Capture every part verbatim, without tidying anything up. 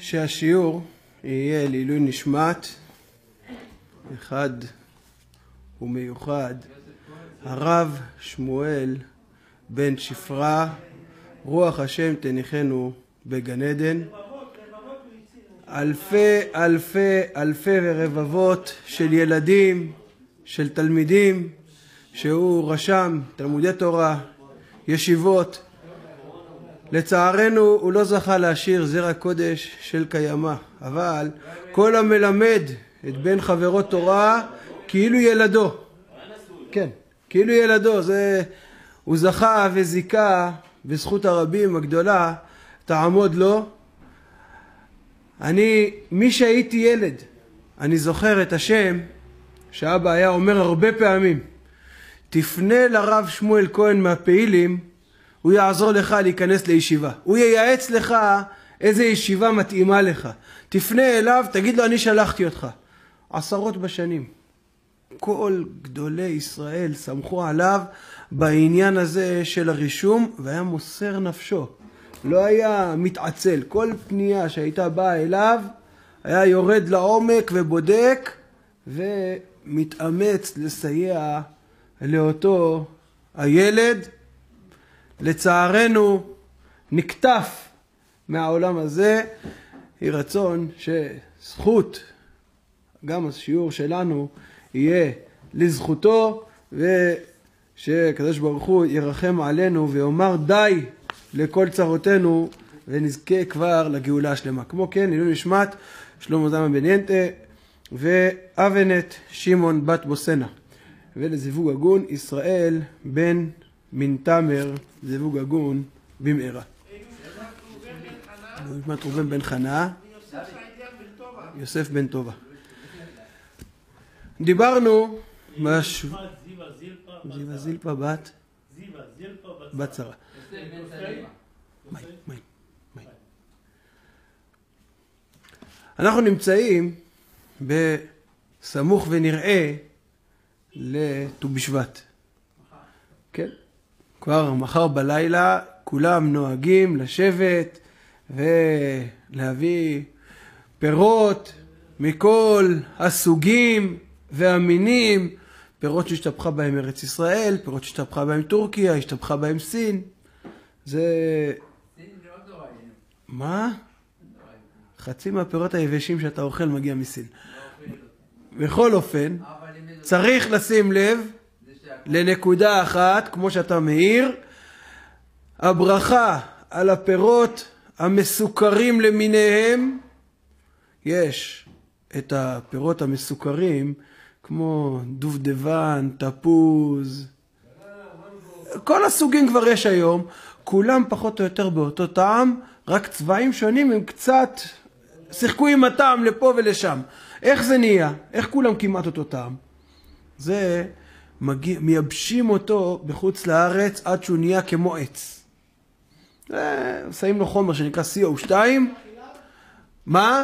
שהשיעור יהיה לעילוי נשמת אחד ומיוחד הרב שמואל בן שפרה, רוח השם תניחנו בגן עדן. אלפי אלפי אלפי ורבבות של ילדים, של תלמידים שהוא רשם, תלמודי תורה, ישיבות. לצערנו הוא לא זכה להשאיר זרע קודש של קיימה, אבל כל המלמד את בן חברו תורה כאילו ילדו, כן, כאילו ילדו, זה הוא זכה וזיקה בזכות הרבים הגדולה תעמוד לו. אני, מי שהייתי ילד, אני זוכר את השם שאבא היה אומר הרבה פעמים, תפנה לרב שמואל כהן מהפעילים, הוא יעזור לך להיכנס לישיבה, הוא ייעץ לך איזה ישיבה מתאימה לך, תפנה אליו, תגיד לו אני שלחתי אותך. עשרות בשנים כל גדולי ישראל סמכו עליו בעניין הזה של הרישום, והיה מוסר נפשו, לא היה מתעצל. כל פנייה שהייתה באה אליו היה יורד לעומק ובודק ומתאמץ לסייע לאותו הילד. לצערנו נקטף מהעולם הזה. היא רצון שזכות גם השיעור שלנו יהיה לזכותו, ושקדוש ברוך הוא ירחם עלינו ויאמר די לכל צרותינו ונזכה כבר לגאולה השלמה. כמו כן עילוי נשמת שלמה זלמן בן ינטה ואבנת שמעון בת בוסנה, ולזיווג הגון ישראל בן מנתמר, זיווג הגון במהרה. נשמת ראובן בן חנה, יוסף בן טובה. דיברנו מש... זיווה זילפה בת בת שרה. מי, מי, מי. אנחנו נמצאים בסמוך ונראה לט"ו בשבט. כן? כבר מחר בלילה כולם נוהגים לשבת ולהביא פירות מכל הסוגים והמינים, פירות שהשתפכה בהם ארץ ישראל, פירות שהשתפכה בהם טורקיה, השתפכה בהם סין. זה... מה? חצי מהפירות היבשים שאתה אוכל מגיע מסין. בכל אופן, צריך לשים לב לנקודה אחת, כמו שאתה מאיר, הברכה על הפירות המסוכרים למיניהם. יש את הפירות המסוכרים כמו דובדבן, תפוז, כל הסוגים כבר יש היום, כולם פחות או יותר באותו טעם, רק צבעים שונים, הם קצת שיחקו עם הטעם לפה ולשם. איך זה נהיה? איך כולם כמעט אותו טעם? זה מגיע, מייבשים אותו בחוץ לארץ עד שהוא נהיה כמו עץ. זה, שמים לו חומר שנקרא סי או שתיים. מה?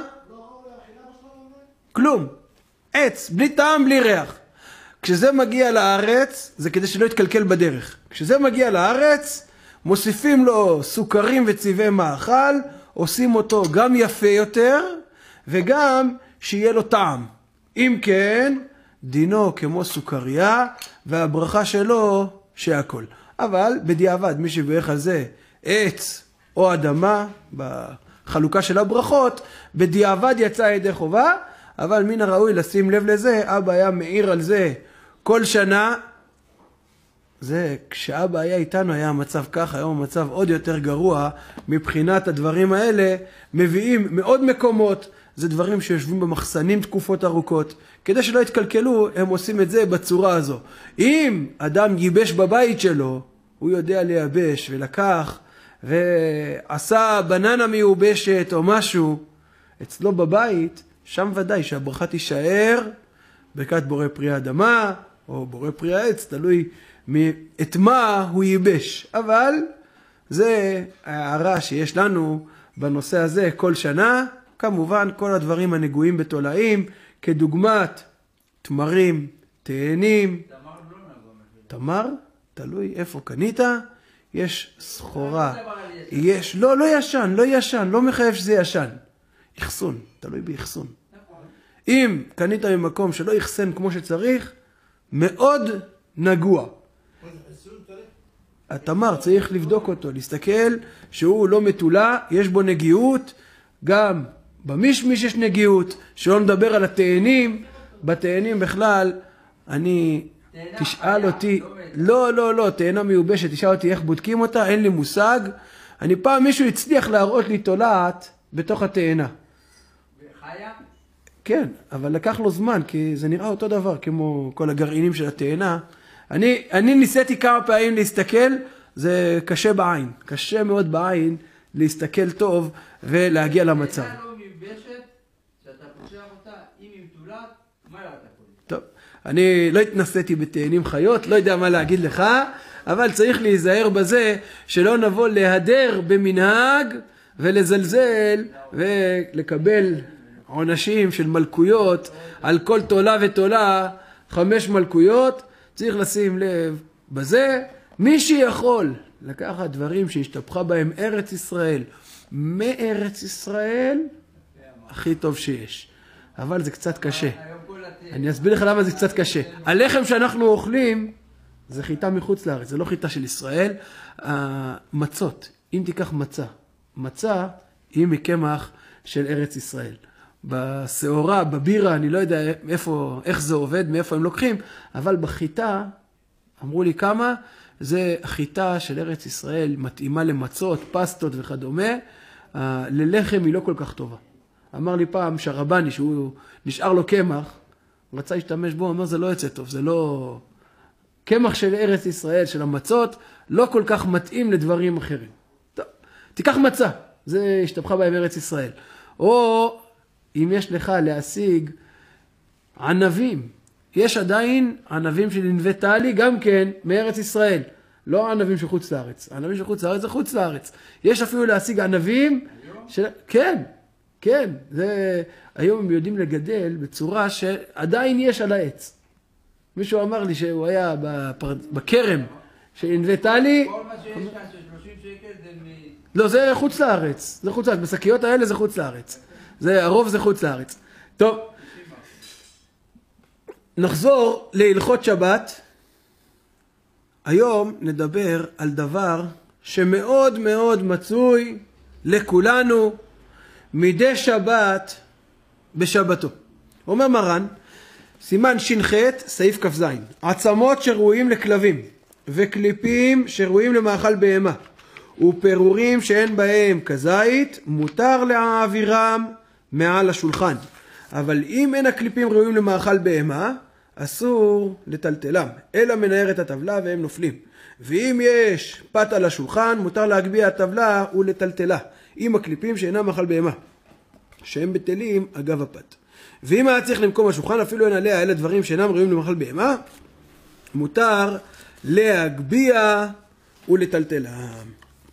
כלום. עץ, בלי טעם, בלי ריח. כשזה מגיע לארץ, זה כדי שלא יתקלקל בדרך. כשזה מגיע לארץ, מוסיפים לו סוכרים וצבעי מאכל, עושים אותו גם יפה יותר, וגם שיהיה לו טעם. אם כן, דינו כמו סוכריה, והברכה שלו שהכל. אבל בדיעבד, מי שברך על זה עץ או אדמה, בחלוקה של הברכות, בדיעבד יצא ידי חובה, אבל מן הראוי לשים לב לזה. אבא היה מעיר על זה כל שנה. זה כשאבא היה איתנו היה המצב כך, היום המצב עוד יותר גרוע מבחינת הדברים האלה. מביאים מעוד מקומות, זה דברים שיושבים במחסנים תקופות ארוכות, כדי שלא יתקלקלו הם עושים את זה בצורה הזו. אם אדם ייבש בבית שלו, הוא יודע לייבש, ולקח ועשה בננה מיובשת או משהו אצלו בבית, שם ודאי שהברכה תישאר ברכת בורא פרי האדמה או בורא פרי העץ, תלוי את מה הוא ייבש. אבל זה הערה שיש לנו בנושא הזה כל שנה. כמובן כל הדברים הנגועים בתולעים, כדוגמת תמרים, תאנים. תמר? תלוי איפה קנית. יש סחורה. יש, לא, לא ישן, לא ישן, לא מחייב שזה ישן. יחסון, תלוי ביחסון. אם קנית ממקום שלא יחסן כמו שצריך, מאוד נגוע. התמר צריך לבדוק אותו, להסתכל שהוא לא מטולה, יש בו נגיעות, גם במישמיש יש נגיעות, שלא נדבר על התאנים, בתאנים בכלל, אני, תשאל אותי, לא, לא, לא, תאנה מיובשת, תשאל אותי איך בודקים אותה, אין לי מושג, אני פעם מישהו הצליח להראות לי תולעת בתוך התאנה. וחיה? כן, אבל לקח לו זמן, כי זה נראה אותו דבר, כמו כל הגרעינים של התאנה. אני, אני ניסיתי כמה פעמים להסתכל, זה קשה בעין, קשה מאוד בעין להסתכל טוב ולהגיע למצב. תאנה לא מיובשת, שאתה פושח אותה, אם היא מתולעת, מה לא אתה קוראים? טוב, אני לא התנסיתי בתאנים חיות, לא יודע מה להגיד לך, אבל צריך להיזהר בזה שלא נבוא להדר במנהג ולזלזל ולקבל עונשים של מלכויות על כל תולה ותולה, חמש מלכויות. צריך לשים לב בזה, מי שיכול לקחת דברים שהשתפכה בהם ארץ ישראל מארץ ישראל, הכי טוב שיש. אבל זה קצת קשה. אני אסביר לך למה זה קצת קשה. הלחם שאנחנו אוכלים זה חיטה מחוץ לארץ, זה לא חיטה של ישראל. המצות, אם תיקח מצה, מצה היא מקמח של ארץ ישראל. בסעורה, בבירה, אני לא יודע איפה, איך זה עובד, מאיפה הם לוקחים, אבל בחיטה, אמרו לי כמה, זה חיטה של ארץ ישראל, מתאימה למצות, פסטות וכדומה, ללחם היא לא כל כך טובה. אמר לי פעם שהרבני, שהוא נשאר לו קמח, רצה להשתמש בו, אמר זה לא יצא טוב, זה לא... קמח של ארץ ישראל, של המצות, לא כל כך מתאים לדברים אחרים. טוב, תיקח מצה, זה השתפכה בהם ארץ ישראל. או אם יש לך להשיג ענבים, יש עדיין ענבים של ענבי טלי, גם כן מארץ ישראל, לא ענבים של חוץ לארץ. ענבים של חוץ לארץ זה חוץ לארץ. יש אפילו להשיג ענבים, של... כן, כן, זה... היום הם יודעים לגדל בצורה שעדיין יש על העץ. מישהו אמר לי שהוא היה בפר... בכרם של ענבי טלי. כל מה שיש כאן של שלושים שקל זה מ... לא, זה חוץ לארץ. זה חוץ לארץ. בשקיות האלה זה חוץ לארץ. זה, הרוב זה חוץ לארץ. טוב. נחזור להלכות שבת. היום נדבר על דבר שמאוד מאוד מצוי לכולנו מדי שבת בשבתו. אומר מרן, סימן ש"ח, סעיף כ"ז, עצמות שראויים לכלבים וקליפים שראויים למאכל בהמה ופירורים שאין בהם כזית, מותר להעבירם מעל השולחן. אבל אם אין הקליפים ראויים למאכל בהמה, אסור לטלטלם, אלא מנער את הטבלה והם נופלים. ואם יש פת על השולחן, מותר להגביה הטבלה ולטלטלה, עם הקליפים שאינם מאכל בהמה, שהם בטלים אגב הפת. ואם היה צריך למקום השולחן, אפילו אין עליה אלה דברים שאינם ראויים למאכל בהמה, מותר להגביה ולטלטלם.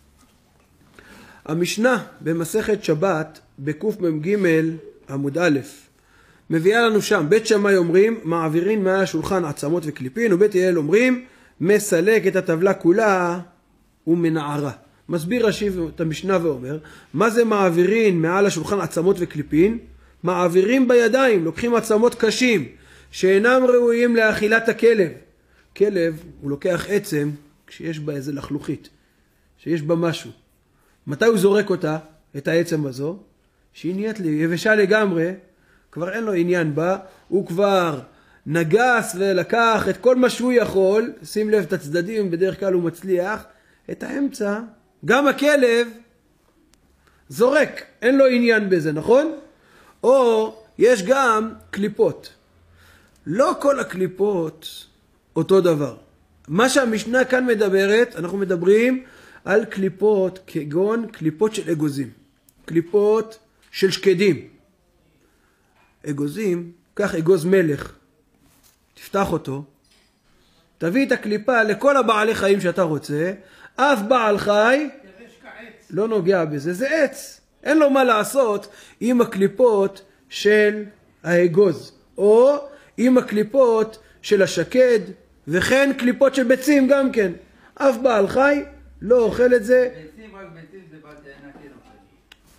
המשנה במסכת שבת בקמ"ג עמוד א' מביאה לנו שם, בית שמאי אומרים מעבירים מעל השולחן עצמות וקליפין, ובית הלל אומרים מסלק את הטבלה כולה ומנערה. מסביר רש"י את המשנה ואומר, מה זה מעבירים מעל השולחן עצמות וקליפין? מעבירים בידיים, לוקחים עצמות קשים שאינם ראויים לאכילת הכלב. כלב הוא לוקח עצם כשיש בה איזה לחלוכית, שיש בה משהו. מתי הוא זורק אותה, את העצם הזו? שהיא נהיית לי יבשה לגמרי, כבר אין לו עניין בה, הוא כבר נגס ולקח את כל מה שהוא יכול, שים לב את הצדדים, בדרך כלל הוא מצליח, את האמצע, גם הכלב זורק, אין לו עניין בזה, נכון? או יש גם קליפות. לא כל הקליפות אותו דבר. מה שהמשנה כאן מדברת, אנחנו מדברים על קליפות כגון קליפות של אגוזים. קליפות של שקדים. אגוזים, קח אגוז מלך, תפתח אותו, תביא את הקליפה לכל הבעלי חיים שאתה רוצה, אף בעל חי לא נוגע בזה, זה עץ. אין לו מה לעשות עם הקליפות של האגוז, או עם הקליפות של השקד, וכן קליפות של ביצים גם כן. אף בעל חי לא אוכל את זה. ביצים, רק ביצים זה בעל תאנה כן אוכל.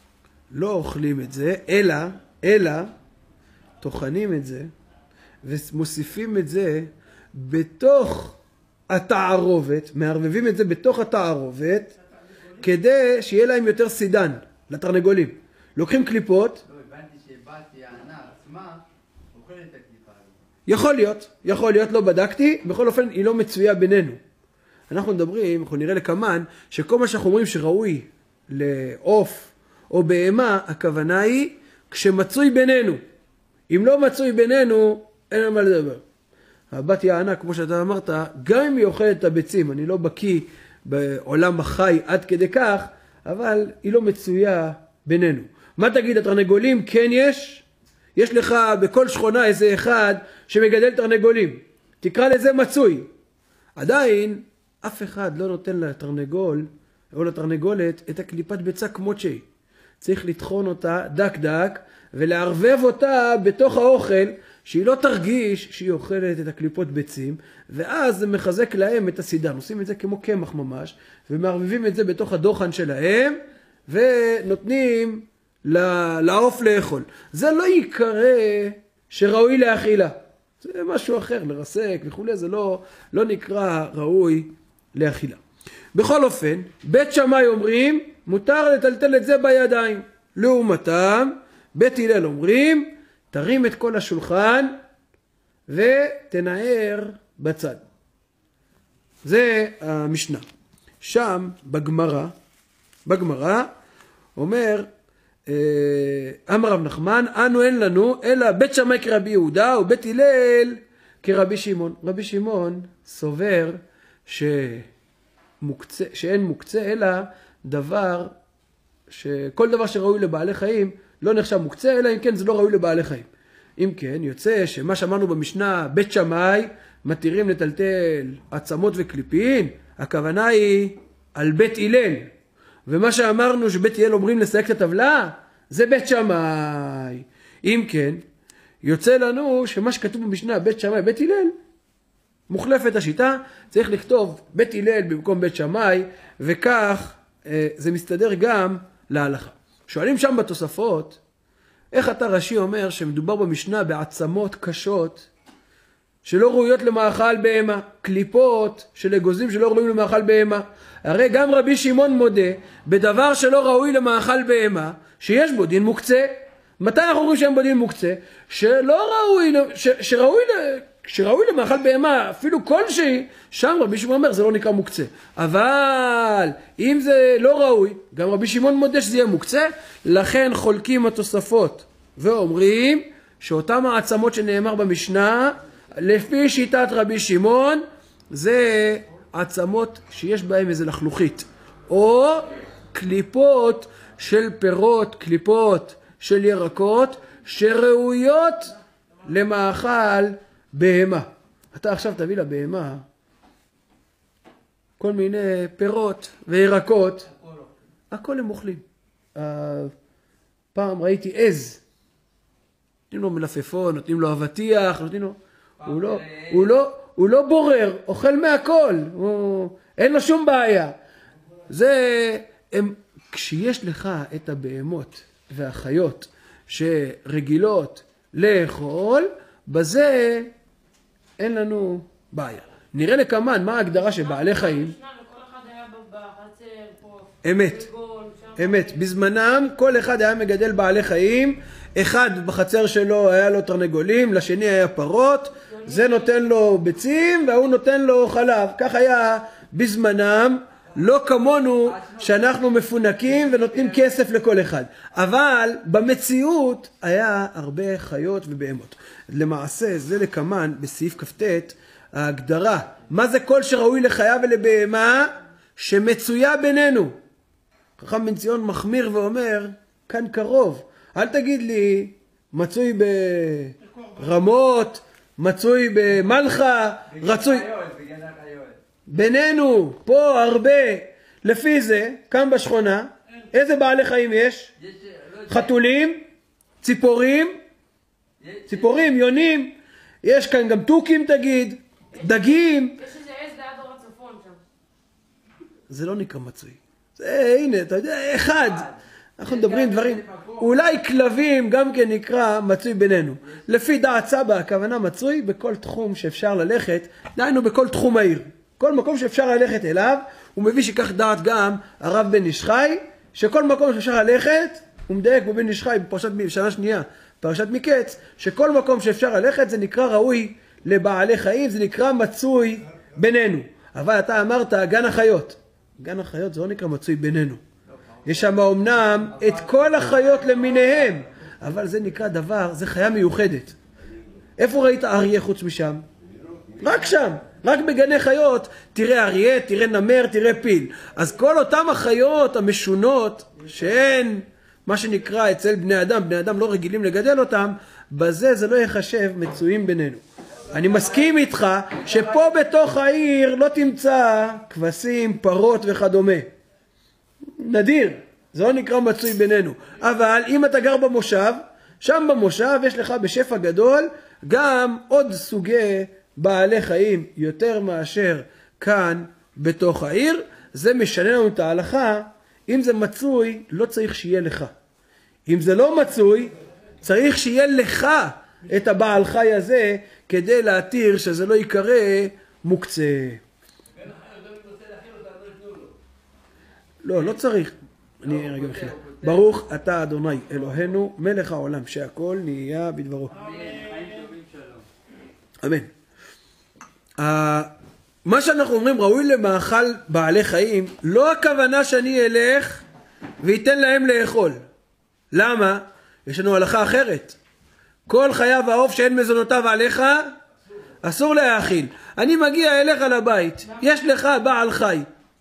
לא אוכלים את זה, אלא, אלא, טוחנים את זה, ומוסיפים את זה בתוך התערובת, מערבבים את זה בתוך התערובת, כדי שיהיה להם יותר סידן, לתרנגולים. לוקחים קליפות. לא, הבנתי שבת יענה עצמה, אוכלת את הקליפה הזאת. יכול להיות, יכול להיות, לא בדקתי, בכל אופן היא לא מצויה בינינו. אנחנו מדברים, אנחנו נראה לכמן, שכל מה שאנחנו אומרים שראוי לעוף או בהמה, הכוונה היא כשמצוי בינינו. אם לא מצוי בינינו, אין על מה לדבר. הבת יענה, כמו שאתה אמרת, גם אם היא אוכלת את הביצים, אני לא בקיא בעולם החי עד כדי כך, אבל היא לא מצויה בינינו. מה תגיד, התרנגולים? כן יש? יש לך בכל שכונה איזה אחד שמגדל תרנגולים. תקרא לזה מצוי. עדיין, אף אחד לא נותן לתרנגול או לתרנגולת את הקליפת ביצה כמות שהיא. צריך לטחון אותה דק דק ולערבב אותה בתוך האוכל, שהיא לא תרגיש שהיא אוכלת את הקליפות ביצים, ואז זה מחזק להם את הסידן. עושים את זה כמו קמח ממש, ומערבבים את זה בתוך הדוחן שלהם, ונותנים לעוף לאכול. זה לא יקרא שראוי לאכילה. זה משהו אחר, לרסק וכו', זה לא, לא נקרא ראוי לאכילה. בכל אופן, בית שמאי אומרים, מותר לטלטל את זה בידיים. לעומתם, בית הלל אומרים, תרים את כל השולחן ותנער בצד. זה המשנה. שם, בגמרא, אומר, אמר רב נחמן, אנו אין לנו, אלא בית שמאי כרבי יהודה ובית הלל כרבי שמעון. רבי שמעון סובר שמוקצה, שאין מוקצה, אלא דבר, שכל דבר שראוי לבעלי חיים לא נחשב מוקצה, אלא אם כן זה לא ראוי לבעלי חיים. אם כן, יוצא שמה שאמרנו במשנה, בית שמאי מתירים לטלטל עצמות וקליפין, הכוונה היא על בית הלל. ומה שאמרנו שבית הלל אומרים לסייק את הטבלה, זה בית שמאי. אם כן, יוצא לנו שמה שכתוב במשנה, בית שמאי, בית הלל, מוחלפת השיטה, צריך לכתוב בית הלל במקום בית שמאי, וכך אה, זה מסתדר גם להלכה. שואלים שם בתוספות, איך אתה רש"י אומר שמדובר במשנה בעצמות קשות, שלא ראויות למאכל בהמה, קליפות של אגוזים שלא ראויים למאכל בהמה. הרי גם רבי שמעון מודה בדבר שלא ראוי למאכל בהמה, שיש בו דין מוקצה. מתי אנחנו אומרים שאין בו דין מוקצה? שלא ראוי, ש, שראוי, שראוי למאכל בהמה, אפילו כלשהי, שם רבי שמעון אומר זה לא נקרא מוקצה. אבל אם זה לא ראוי, גם רבי שמעון מודה שזה יהיה מוקצה, לכן חולקים התוספות ואומרים שאותם העצמות שנאמר במשנה, לפי שיטת רבי שמעון, זה עצמות שיש בהם איזה לחלוכית, או קליפות של פירות, קליפות של ירקות, שראויות למאכל בהמה. אתה עכשיו תביא לבהמה כל מיני פירות וירקות, הכל הם אוכלים. פעם ראיתי עז, נותנים לו מלפפון, נותנים לו אבטיח, נותנים לו... הוא לא, הוא לא, הוא לא בורר, אוכל מהכל, הוא, אין לו שום בעיה. זה, הם, כשיש לך את הבהמות והחיות שרגילות לאכול, בזה אין לנו בעיה. נראה לכמן, מה ההגדרה של בעלי חיים? אמת, אמת. בזמנם כל אחד היה מגדל בעלי חיים, אחד בחצר שלו היה לו תרנגולים, לשני היה פרות, זה נותן לו ביצים והוא נותן לו חלב. כך היה בזמנם, לא כמונו שאנחנו מפונקים ונותנים כסף לכל אחד. אבל במציאות היה הרבה חיות ובהמות. למעשה זה לכמן בסעיף כ"ט ההגדרה. מה זה כל שראוי לחיה ולבהמה שמצויה בינינו? חכם בן ציון מחמיר ואומר, כאן קרוב. אל תגיד לי, מצוי ברמות, מצוי במלחה, רצוי... בינינו, פה הרבה. לפי זה, כאן בשכונה, איזה בעלי חיים יש? חתולים, ציפורים, ציפורים, יונים, יש כאן גם טוקים תגיד, דגים. יש איזה עז ליד אור הצפון שם. זה לא נקרא מצוי. זה, הנה, אתה יודע, אחד. אנחנו מדברים דברים, אולי כלבים גם כן נקרא מצוי בינינו. לפי דעת סבא, הכוונה מצוי בכל תחום שאפשר ללכת, דהיינו בכל תחום העיר. כל מקום שאפשר ללכת אליו, הוא מביא שכך דעת גם הרב בן איש חי, שכל מקום שאפשר ללכת, הוא מדייק בבן איש חי בפרשת שנה שנייה, פרשת מקץ, שכל מקום שאפשר ללכת זה נקרא ראוי לבעלי חיים, זה נקרא מצוי בינינו. אבל אתה אמרת גן החיות. גן החיות זה לא נקרא מצוי בינינו. יש שם אומנם את כל החיות למיניהם, אבל זה נקרא דבר, זה חיה מיוחדת. איפה ראית אריה חוץ משם? רק שם. רק בגני חיות תראה אריה, תראה נמר, תראה פיל. אז כל אותם החיות המשונות שהן מה שנקרא אצל בני אדם, בני אדם לא רגילים לגדל אותם, בזה זה לא יחשב מצויים בינינו. אני מסכים איתך שפה בתוך העיר לא תמצא כבשים, פרות וכדומה. נדיר, זה לא נקרא מצוי בינינו. אבל אם אתה גר במושב, שם במושב יש לך בשפע גדול גם עוד סוגי בעלי חיים יותר מאשר כאן בתוך העיר. זה משנה לנו את ההלכה. אם זה מצוי, לא צריך שיהיה לך. אם זה לא מצוי, צריך שיהיה לך את הבעל חי הזה, כדי להתיר שזה לא יקרא מוקצה. לא, לא צריך. אני רגע מחילה. ברוך אתה אדוני אלוהינו מלך העולם שהכל נהיה בדברו. אמן. מה שאנחנו אומרים ראוי למאכל בעלי חיים, לא הכוונה שאני אלך ויתן להם לאכול. למה? יש לנו הלכה אחרת. כל חיה ועוף שאין מזונותיו עליך, אסור להאכיל. אני מגיע אליך לבית, יש לך בעל חי.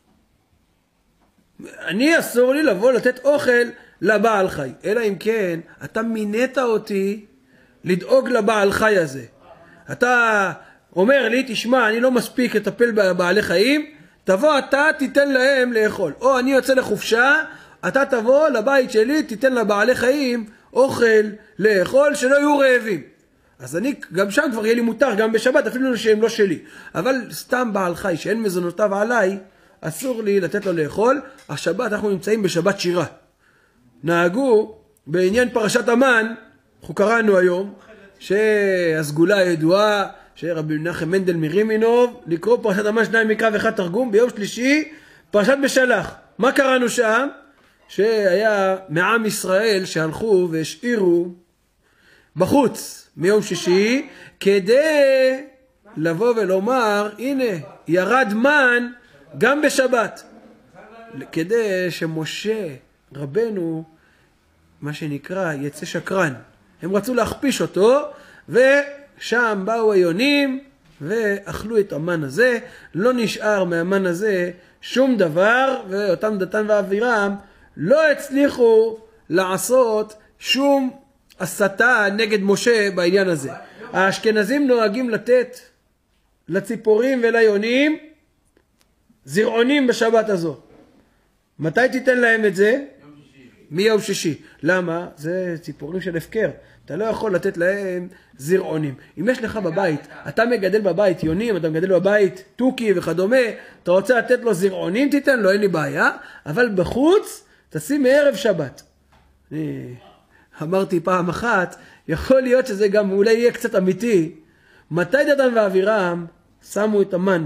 אני אסור לי לבוא לתת אוכל לבעל חי. אלא אם כן, אתה מינית אותי לדאוג לבעל חי הזה. אתה אומר לי, תשמע, אני לא מספיק לטפל בבעלי חיים, תבוא אתה, תיתן להם לאכול. או אני יוצא לחופשה, אתה תבוא לבית שלי, תיתן לבעלי חיים אוכל לאכול, שלא יהיו רעבים. אז אני, גם שם כבר יהיה לי מותר, גם בשבת, אפילו שהם לא שלי. אבל סתם בעל חי שאין מזונותיו עליי, אסור לי לתת לו לאכול. השבת, אנחנו נמצאים בשבת שירה. נהגו בעניין פרשת המן, אנחנו קראנו היום, שהסגולה הידועה, שרבי מנחם מנדל מרימינוב, לקרוא פרשת המן שניים מקרא ואחד תרגום, ביום שלישי, פרשת בשלח. מה קראנו שם? שהיה מעם ישראל שהלכו והשאירו בחוץ מיום שישי, כדי לבוא ולומר, הנה, ירד מן גם בשבת. כדי שמשה רבנו, מה שנקרא, יצא שקרן. הם רצו להכפיש אותו, ושם באו היונים ואכלו את המן הזה. לא נשאר מהמן הזה שום דבר, ואותם דתן ואבירם לא הצליחו לעשות שום הסתה נגד משה בעניין הזה. האשכנזים נוהגים לתת לציפורים וליונים זרעונים בשבת הזו. מתי תיתן להם את זה? יום שישי. מיום שישי. למה? זה ציפורים של הפקר. אתה לא יכול לתת להם זרעונים. אם יש לך בבית, אתה מגדל בבית יונים, אתה מגדל בבית טוקי וכדומה, אתה רוצה לתת לו זרעונים, תיתן לו, אין לי בעיה, אבל בחוץ תשים מערב שבת. אני אמרתי פעם אחת, יכול להיות שזה גם אולי יהיה קצת אמיתי. מתי דתן ואבירם שמו את המן?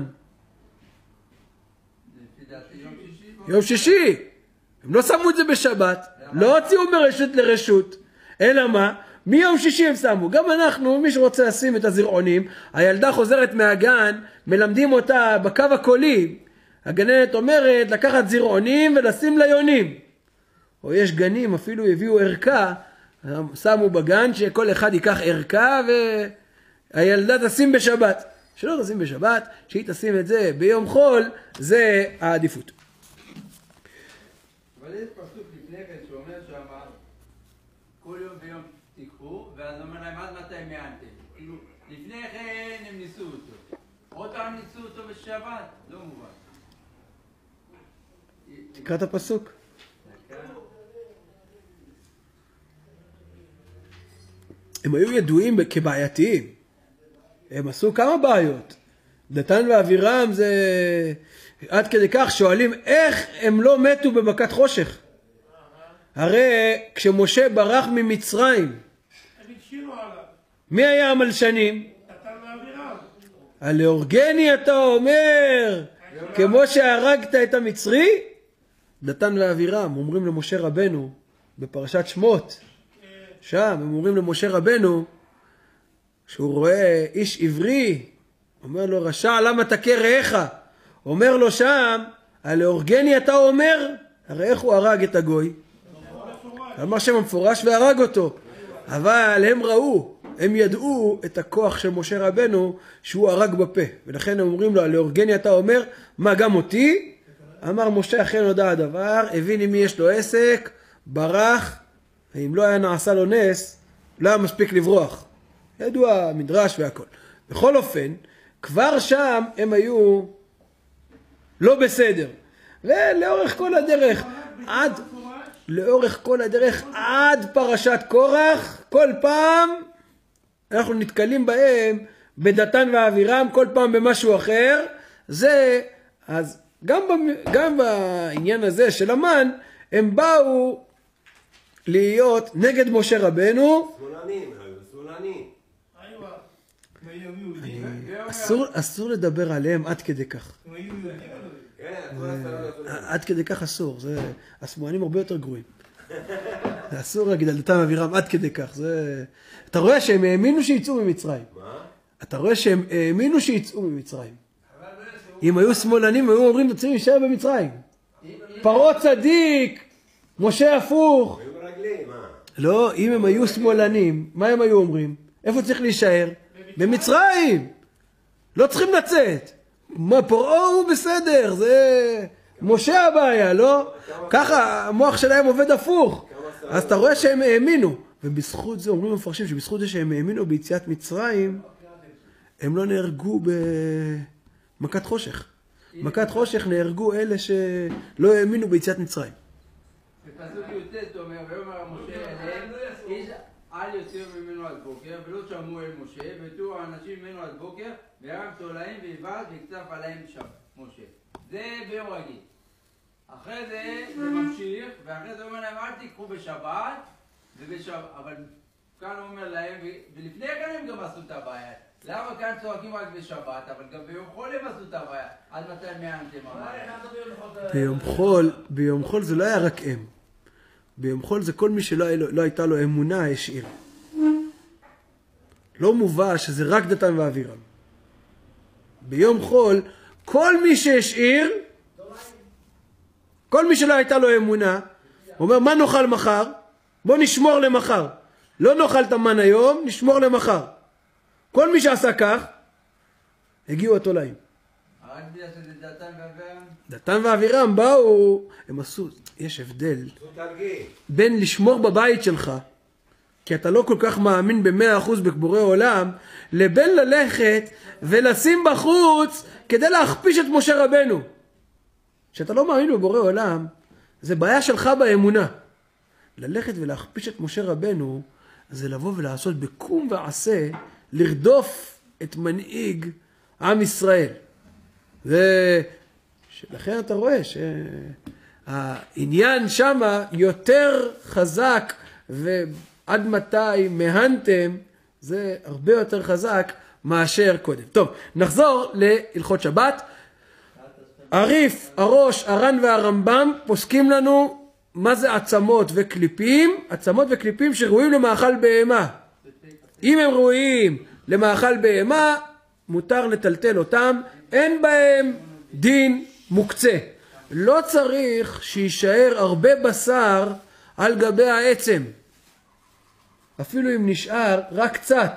יום שישי. הם לא שמו את זה בשבת, לא הוציאו מרשות לרשות. אלא מה? מיום שישי הם שמו. גם אנחנו, מי שרוצה לשים את הזרעונים, הילדה חוזרת מהגן, מלמדים אותה בקו הקולי. הגננת אומרת לקחת זרעונים ולשים ליונים. או יש גנים, אפילו הביאו ערכה, שמו בגן שכל אחד ייקח ערכה והילדה תשים בשבת. שלא תשים בשבת, שהיא תשים את זה ביום חול, זה העדיפות. אבל יש פסוק לפני כן שאומר שמה, כל יום ויום תיקחו, ואז אומר להם עד מתי מענתם. כאילו, לפני כן הם ניסו אותו. עוד פעם ניסו אותו בשבת, לא מובן. תקרא את הפסוק. הם היו ידועים כבעייתיים. הם עשו כמה בעיות. דתן ואבירם זה עד כדי כך שואלים איך הם לא מתו במכת חושך. הרי כשמשה ברח ממצרים, מי היה המלשנים? הלאורגני אתה אומר, כמו שהרגת את המצרי? דתן ואבירם אומרים למשה רבנו בפרשת שמות, שם הם אומרים למשה רבנו, שהוא רואה איש עברי, אומר לו רשע למה תכה רעך? אומר לו שם, הלאורגני אתה אומר, הרי איך הוא הרג את הגוי? אמר שם המפורש והרג אותו, אבל הם ראו, הם ידעו את הכוח של משה רבנו שהוא הרג בפה, ולכן הם אומרים לו, הלאורגני אתה אומר, מה גם אותי? אמר משה אכן הודע הדבר, הבין עם מי יש לו עסק, ברח, ואם לא היה נעשה לו נס, לא היה מספיק לברוח. ידוע מדרש והכל. בכל אופן, כבר שם הם היו לא בסדר. ולאורך כל הדרך, עד, לאורך כל הדרך, עד פרשת קורח, כל פעם אנחנו נתקלים בהם בדתן ואבירם, כל פעם במשהו אחר. זה, אז גם, גם בעניין הזה של המן, הם באו להיות נגד משה רבנו. שמאלנים, שמאלנים. אסור, אסור לדבר עליהם עד כדי כך. עד כדי כך אסור. זה, השמאלנים הרבה יותר גרועים. זה אסור להגיד על דתן ואבירם עד כדי כך. זה, אתה רואה שהם האמינו שיצאו ממצרים. מה? אתה רואה שהם האמינו שיצאו ממצרים. אם היו שמאלנים, היו אומרים, רוצים להישאר במצרים. פרעה צדיק, משה הפוך. היו מרגלים, מה? לא, אם הם היו שמאלנים, מה הם היו אומרים? איפה צריך להישאר? במצרים. לא צריכים לצאת. מה, פרעה הוא בסדר, זה משה הבעיה, לא? ככה המוח שלהם עובד הפוך. אז אתה רואה שהם האמינו. ובזכות זה, אומרים המפרשים, שבזכות זה שהם האמינו ביציאת מצרים, הם לא נהרגו במכת חושך. מכת חושך נהרגו אלה שלא האמינו ביציאת מצרים. בפסוק י"ט אומר, ויאמר משה אליהם, איש אל יוציאו ממנו עד בוקר, ולא שמעו אל משה, ותראו האנשים ממנו עד בוקר, וירם תולעים ויבעט ויקצף עליהם שם, משה. זה ביום רגיל. אחרי זה זה ממשיך, ואחרי זה אומר להם, אל תיקחו בשבת, ובשבת, אבל כאן הוא אומר להם, ולפני כאן הם גם עשו את הבעיה. למה כאן צועקים רק בשבת, אבל גם ביום חול הם עשו את הבעיה. עד מתי מענתם אמר? ביום חול, ביום חול זה לא היה רק הם. ביום חול זה כל מי שלא לא הייתה לו אמונה השאיר. לא מובא שזה רק דתן ואבירם. ביום חול, כל מי שהשאיר, כל מי שלא הייתה לו אמונה, אומר, מה נאכל מחר? בוא נשמור למחר. לא נאכל את המן היום, נשמור למחר. כל מי שעשה כך, הגיעו התולעים. רק בגלל שזה דתן ואבירם? דתן ואבירם באו, הם עשו, יש הבדל בין לשמור בבית שלך, כי אתה לא כל כך מאמין במאה אחוז בקבורי עולם, לבין ללכת ולשים בחוץ כדי להכפיש את משה רבנו. שאתה לא מאמין בבורא עולם, זה בעיה שלך באמונה. ללכת ולהכפיש את משה רבנו, זה לבוא ולעשות בקום ועשה, לרדוף את מנהיג עם ישראל. זה, לכן אתה רואה שהעניין שם יותר חזק, ועד מתי מהנתם, זה הרבה יותר חזק מאשר קודם. טוב, נחזור להלכות שבת. עריף, הראש, הר"ן והרמב"ם פוסקים לנו מה זה עצמות וקליפים, עצמות וקליפים שראויים למאכל בהמה. אם הם ראויים למאכל בהמה, מותר לטלטל אותם, אין בהם דין מוקצה. לא צריך שישאר הרבה בשר על גבי העצם. אפילו אם נשאר רק קצת.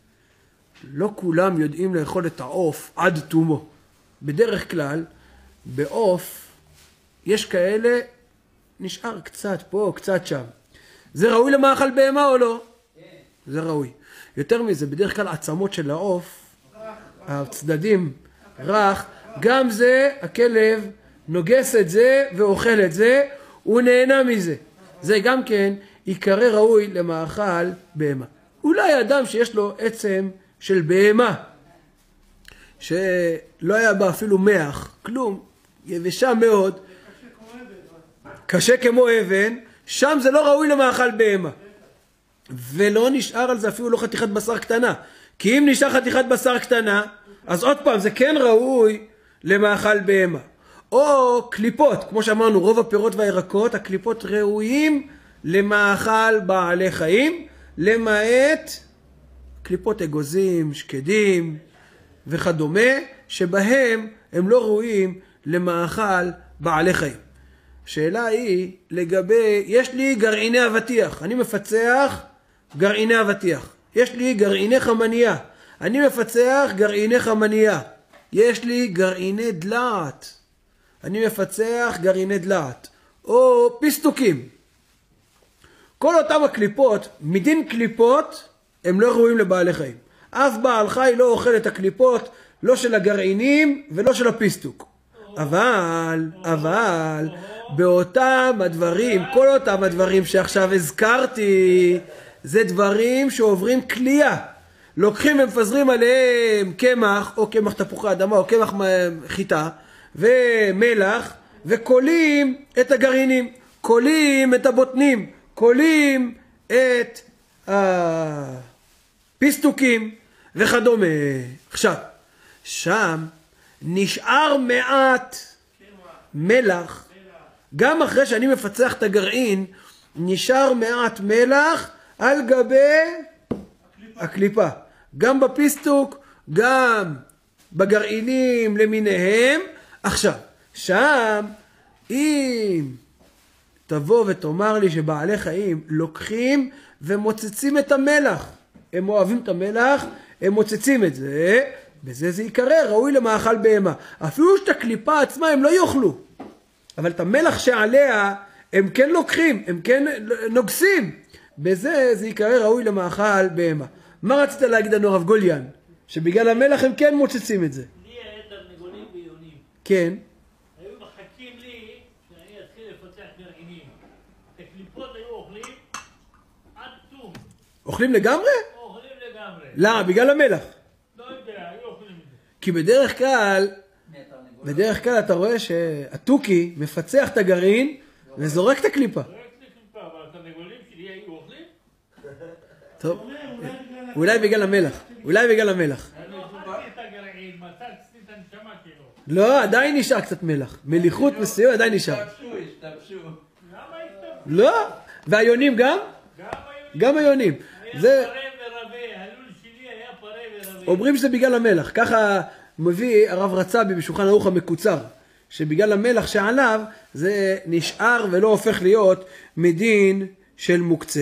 לא כולם יודעים לאכול את העוף עד תומו. בדרך כלל, בעוף יש כאלה, נשאר קצת פה, קצת שם. זה ראוי למאכל בהמה או לא? כן. זה ראוי. יותר מזה, בדרך כלל עצמות של העוף, הצדדים, רך, גם זה, הכלב נוגס את זה ואוכל את זה, הוא נהנה מזה. זה גם כן עיקרי ראוי למאכל בהמה. אולי אדם שיש לו עצם של בהמה, שלא היה בה אפילו מח, כלום, יבשה מאוד, קשה כמו אבן, שם זה לא ראוי למאכל בהמה. ולא נשאר על זה אפילו לא חתיכת בשר קטנה. כי אם נשאר חתיכת בשר קטנה, אז עוד פעם, זה כן ראוי למאכל בהמה. או קליפות, כמו שאמרנו, רוב הפירות והירקות, הקליפות ראויים למאכל בעלי חיים, למעט קליפות אגוזים, שקדים וכדומה, שבהם הם לא ראויים למאכל בעלי חיים. השאלה היא לגבי, יש לי גרעיני אבטיח, אני מפצח גרעיני אבטיח. יש לי גרעיני חמניה, אני מפצח גרעיני חמניה. יש לי גרעיני דלעת, אני מפצח גרעיני דלעת. או פיסטוקים. כל אותם הקליפות, מדין קליפות, הם לא ראויים לבעלי חיים. אף בעל חי לא אוכל את הקליפות, לא של הגרעינים ולא של הפיסטוק. אבל, אבל, באותם הדברים, כל אותם הדברים שעכשיו הזכרתי, זה דברים שעוברים קלייה. לוקחים ומפזרים עליהם קמח, או קמח תפוחי אדמה, או קמח חיטה, ומלח, וקולים את הגרעינים, קולים את הבוטנים, קולים את הפיסטוקים וכדומה. עכשיו, שם נשאר מעט מלח, גם אחרי שאני מפצח את הגרעין, נשאר מעט מלח על גבי הקליפה. גם בפיסטוק, גם בגרעינים למיניהם. עכשיו, שם, אם תבוא ותאמר לי שבעלי חיים לוקחים ומוצצים את המלח, הם אוהבים את המלח, הם מוצצים את זה, בזה זה יקרא ראוי למאכל בהמה. אפילו שאת הקליפה עצמה הם לא יאכלו, אבל את המלח שעליה הם כן לוקחים, הם כן נוגסים, בזה זה יקרא ראוי למאכל בהמה. מה רצית להגיד לנו הרב גוליין? שבגלל המלח הם כן מוצצים את זה. לי היה תרנגולים ויונים. כן. היו מחכים לי שאני אתחיל לפתח גרעינים. את הקליפות היו אוכלים עד תום. אוכלים לגמרי? אוכלים לגמרי. למה? בגלל המלח. לא יודע, היו אוכלים את זה. כי בדרך כלל, בדרך כלל אתה רואה שהטוקי מפצח את הגרעין וזורק את הקליפה. זורק את הקליפה, אבל התרנגולים שלי היו אוכלים? טוב, אולי בגלל המלח, אולי בגלל המלח. אני אוכלתי את הגרעין, מצצתי את הנשמה שלו. לא, עדיין נשאר קצת מלח. מליחות מסוים עדיין נשאר. השתבשו, השתבשו. למה השתבשו? לא, והיונים גם? גם היו... גם היונים. היה זה, פרה ורבה, הלול שלי היה פרה ורבה. אומרים שזה בגלל המלח. ככה מביא הרב רצבי בשולחן ערוך המקוצר, שבגלל המלח שעליו זה נשאר ולא הופך להיות מדין של מוקצה.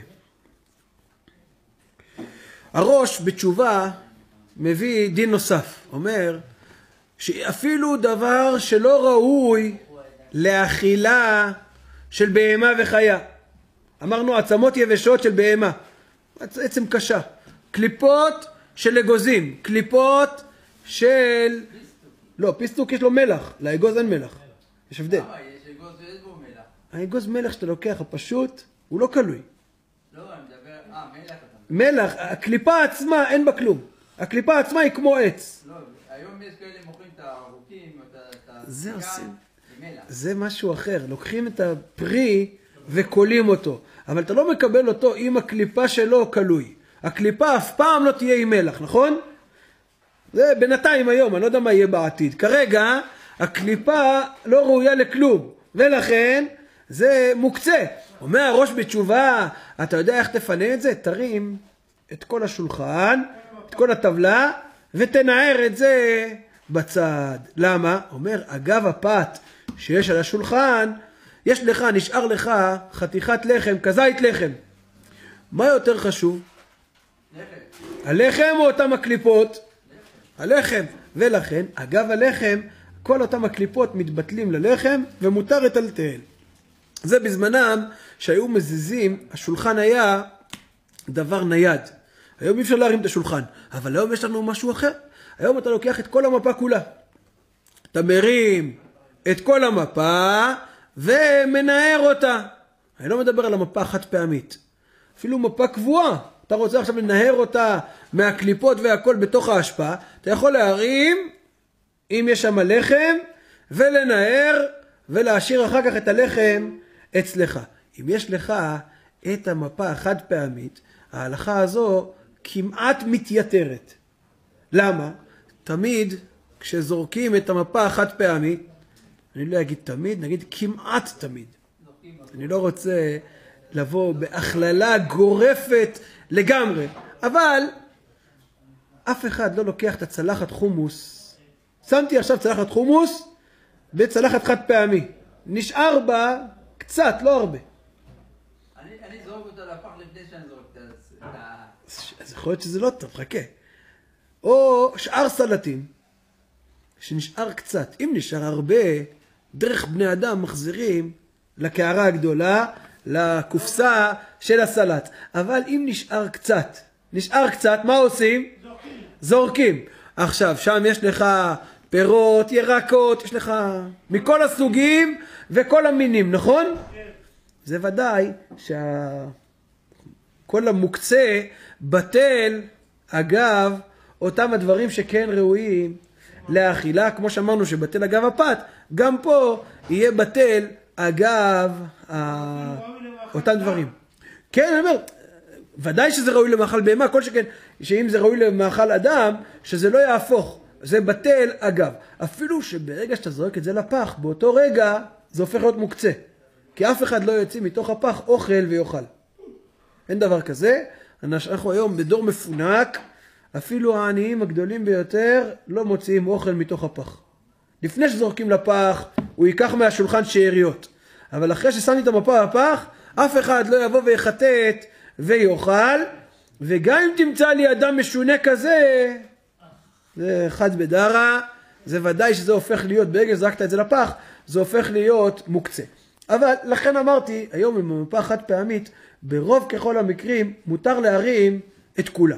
הראש בתשובה מביא דין נוסף, אומר שאפילו דבר שלא ראוי לאכילה של בהמה וחיה. אמרנו עצמות יבשות של בהמה, עצם קשה, קליפות של אגוזים, קליפות של... לא, פיסטוק יש לו מלח, לאגוז אין מלח, יש הבדל. למה? יש אגוז ויש בו מלח. האגוז מלח שאתה לוקח הפשוט, הוא לא קלוי. לא, אני מדבר... אה, מלח אתה מדבר. מלח, הקליפה עצמה אין בה כלום. הקליפה עצמה היא כמו עץ. לא, היום יש כאלה מוכרים את הערוקים, את ה... זה סיגר עושים. במלח. זה משהו אחר. לוקחים את הפרי וקולים אותו. אבל אתה לא מקבל אותו עם הקליפה שלו קלוי. הקליפה אף פעם לא תהיה עם מלח, נכון? זה בינתיים היום, אני לא יודע מה יהיה בעתיד. כרגע הקליפה לא ראויה לכלום. ולכן זה מוקצה. אומר הראש בתשובה, אתה יודע איך תפנה את זה? תרים את כל השולחן, את כל הטבלה, ותנער את זה בצד. למה? אומר, אגב הפת שיש על השולחן, יש לך, נשאר לך חתיכת לחם, כזית לחם. מה יותר חשוב? לחם. הלחם או אותם הקליפות? הלחם. ולכן, אגב הלחם, כל אותם הקליפות מתבטלים ללחם, ומותר לטלטל. זה בזמנם שהיו מזיזים, השולחן היה דבר נייד. היום אי אפשר להרים את השולחן, אבל היום יש לנו משהו אחר. היום אתה לוקח את כל המפה כולה. אתה מרים את כל המפה ומנער אותה. אני לא מדבר על המפה חד פעמית. אפילו מפה קבועה. אתה רוצה עכשיו לנער אותה מהקליפות והכל בתוך ההשפעה. אתה יכול להרים, אם יש שם לחם, ולנער ולהשאיר אחר כך את הלחם אצלך. אם יש לך את המפה החד פעמית, ההלכה הזו כמעט מתייתרת. למה? תמיד כשזורקים את המפה החד פעמית, אני לא אגיד תמיד, נגיד כמעט תמיד. אני לא רוצה לבוא בהכללה גורפת לגמרי, אבל אף אחד לא לוקח את הצלחת חומוס. שמתי עכשיו צלחת חומוס בצלחת חד פעמי. נשאר בה קצת, לא הרבה. אני אני זורק אותה לפח לפני שאני זורק את ה... אז יכול להיות שזה לא טוב, חכה. או שאר סלטים, שנשאר קצת. אם נשאר הרבה, דרך בני אדם מחזירים לקערה הגדולה, לקופסה של הסלט. אבל אם נשאר קצת, נשאר קצת, מה עושים? זורקים. זורקים. עכשיו, שם יש לך פירות, ירקות, יש לך מכל הסוגים וכל המינים, נכון? כן. זה ודאי שכל המוקצה בטל, אגב, אותם הדברים שכן ראויים לאכילה, כמו שאמרנו שבטל אגב הפת, גם פה יהיה בטל אגב אותם דברים. כן, אני אומר, ודאי שזה ראוי למאכל בהמה, כל שכן, שאם זה ראוי למאכל אדם, שזה לא יהפוך, זה בטל אגב. אפילו שברגע שאתה זורק את זה לפח, באותו רגע זה הופך להיות מוקצה. כי אף אחד לא יוצא מתוך הפח אוכל ויאכל. אין דבר כזה. אנחנו היום בדור מפונק, אפילו העניים הגדולים ביותר לא מוציאים אוכל מתוך הפח. לפני שזורקים לפח, הוא ייקח מהשולחן שאריות. אבל אחרי ששמתי את המפה בפח, אף אחד לא יבוא ויחטט ויאכל, וגם אם תמצא לי אדם משונה כזה, זה חד בדרה, זה ודאי שזה הופך להיות, ברגע שזרקת את זה לפח, זה הופך להיות מוקצה. אבל לכן אמרתי, היום עם המפה חד פעמית, ברוב ככל המקרים מותר להרים את כולה.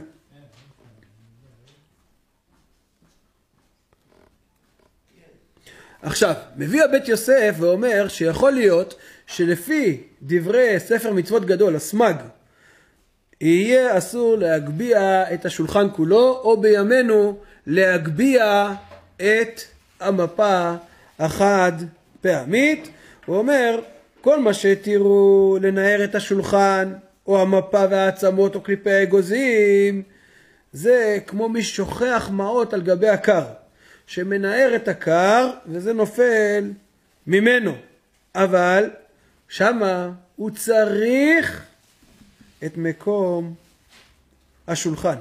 עכשיו, מביא הבית יוסף ואומר שיכול להיות שלפי דברי ספר מצוות גדול, הסמג, יהיה אסור להגביע את השולחן כולו, או בימינו להגביע את המפה החד פעמית. הוא אומר, כל מה שתראו לנער את השולחן, או המפה והעצמות, או קליפי האגוזים, זה כמו מי שוכח מעות על גבי הקר, שמנער את הקר, וזה נופל ממנו. אבל שמה הוא צריך את מקום השולחן.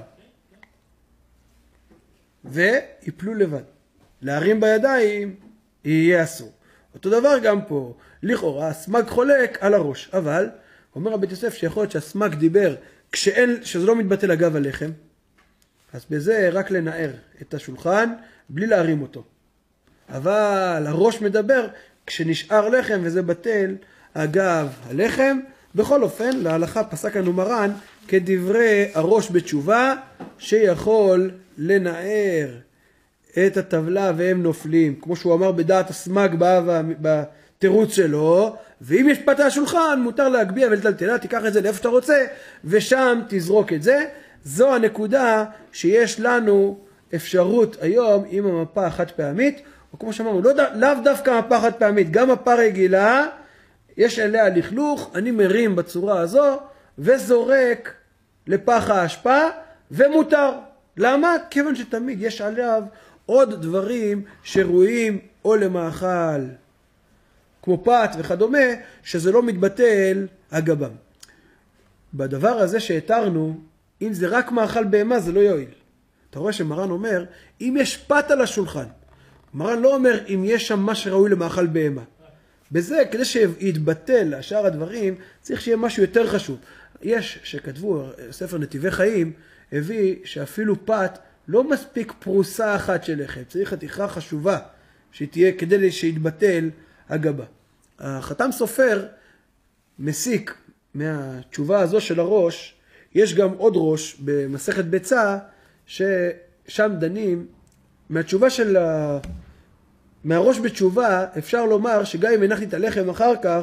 ויפלו לבד. להרים בידיים יהיה אסור. אותו דבר גם פה. לכאורה, הסמג חולק על הראש. אבל, אומר הבית יוסף שיכול להיות שהסמג דיבר כשאין, שזה לא מתבטל אגב הלחם. אז בזה רק לנער את השולחן בלי להרים אותו. אבל הראש מדבר כשנשאר לחם וזה בטל אגב הלחם. בכל אופן, להלכה פסק לנו מרן כדברי הראש בתשובה שיכול לנער את הטבלה והם נופלים, כמו שהוא אמר בדעת הסמג בתירוץ שלו, ואם יש פת על השולחן מותר להגביע ולטלטלה, תיקח את זה לאיפה שאתה רוצה ושם תזרוק את זה. זו הנקודה שיש לנו אפשרות היום עם המפה החד פעמית, או כמו שאמרנו, לא, לאו דווקא מפה חד פעמית, גם מפה רגילה, יש עליה לכלוך, אני מרים בצורה הזו וזורק לפח האשפה ומותר. למה? כיוון שתמיד יש עליו עוד דברים שראויים או למאכל כמו פת וכדומה, שזה לא מתבטל אגבם. בדבר הזה שהתרנו, אם זה רק מאכל בהמה זה לא יועיל. אתה רואה שמרן אומר, אם יש פת על השולחן, מרן לא אומר אם יש שם מה שראוי למאכל בהמה. בזה, כדי שיתבטל השאר הדברים, צריך שיהיה משהו יותר חשוב. יש שכתבו, ספר נתיבי חיים, הביא שאפילו פת לא מספיק פרוסה אחת של לחם. צריך חתיכה חשובה שתהיה כדי שיתבטל הגבה. החתם סופר מסיק מהתשובה הזו של הראש, יש גם עוד ראש במסכת ביצה, ששם דנים, מהתשובה של ה... מהראש בתשובה אפשר לומר שגם אם הנחתי את הלחם אחר כך,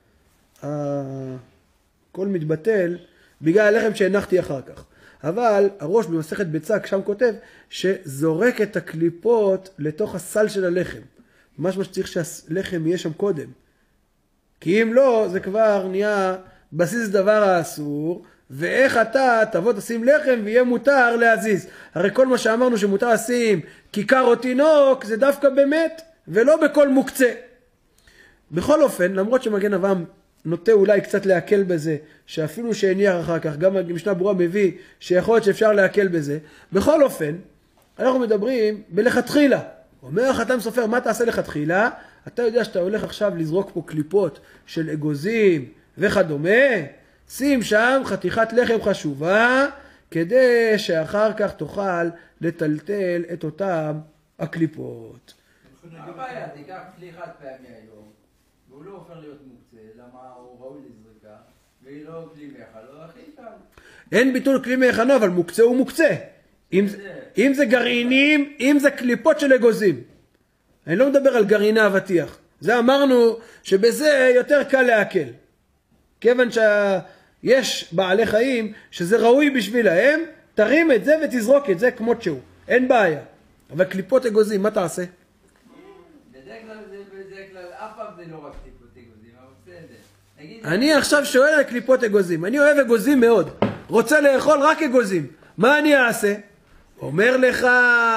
הכל מתבטל בגלל הלחם שהנחתי אחר כך. אבל הראש במסכת ביצה שם כותב שזורק את הקליפות לתוך הסל של הלחם. משמע שצריך שהלחם יהיה שם קודם. כי אם לא, זה כבר נהיה בסיס דבר האסור, ואיך אתה תבוא תשים לחם ויהיה מותר להזיז. הרי כל מה שאמרנו שמותר לשים כיכר או תינוק, זה דווקא באמת, ולא בכל מוקצה. בכל אופן, למרות שמגן אברהם נוטה אולי קצת להקל בזה, שאפילו שהניח אחר כך, גם המשנה ברורה מביא שיכול להיות שאפשר להקל בזה, בכל אופן, אנחנו מדברים בלכתחילה. אומר החתם סופר, מה תעשה לכתחילה? אתה יודע שאתה הולך עכשיו לזרוק פה קליפות של אגוזים וכדומה, שים שם חתיכת לחם חשובה, כדי שאחר כך תוכל לטלטל את אותם הקליפות. הבעיה, תיקח כלי חד פעמי היום, והוא לא הופך להיות מוקצה, למה הוא ראוי לזריקה, והיא לא כלי מאכל, לא הכי קל. אין ביטול כלי מאכלו, אבל מוקצה הוא מוקצה. אם, אם זה גרעינים, אם זה קליפות של אגוזים. אני לא מדבר על גרעיני אבטיח. זה אמרנו שבזה יותר קל להקל. כיוון שיש בעלי חיים שזה ראוי בשבילהם, תרים את זה ותזרוק את זה כמו שהוא. אין בעיה. אבל קליפות אגוזים, מה תעשה? בדרך כלל זה בדרך כלל, אף פעם זה לא רק קליפות אגוזים, אבל בסדר. אני עכשיו שואל על קליפות אגוזים. אני אוהב אגוזים מאוד. רוצה לאכול רק אגוזים. מה אני אעשה? אומר לך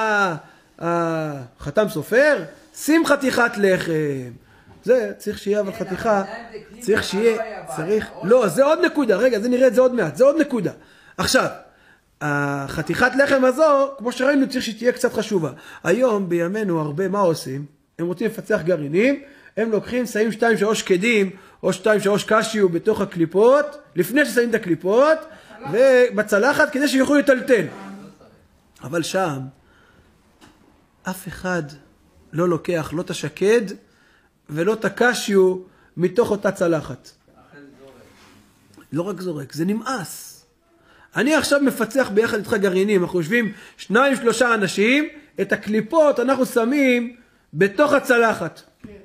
חתם סופר, שים חתיכת לחם. זה צריך שיהיה אבל חתיכה, צריך שיהיה, צריך, לא, זה עוד נקודה, רגע, זה נראה את זה עוד מעט, זה עוד נקודה. עכשיו, החתיכת לחם הזו, כמו שראינו, צריך שתהיה קצת חשובה. היום בימינו הרבה, מה עושים? הם רוצים לפצח גרעינים, הם לוקחים, שמים שתיים שלוש שקדים, או שתיים שלוש קשיו בתוך הקליפות, לפני ששמים את הקליפות, ובצלחת כדי שיוכלו לטלטל. אבל שם, אף אחד לא לוקח, לא את השקד, ולא את הקשיו מתוך אותה צלחת. לא רק זורק, זה נמאס. אני עכשיו מפצח ביחד איתך גרעינים, אנחנו יושבים שניים שלושה אנשים, את הקליפות אנחנו שמים בתוך הצלחת.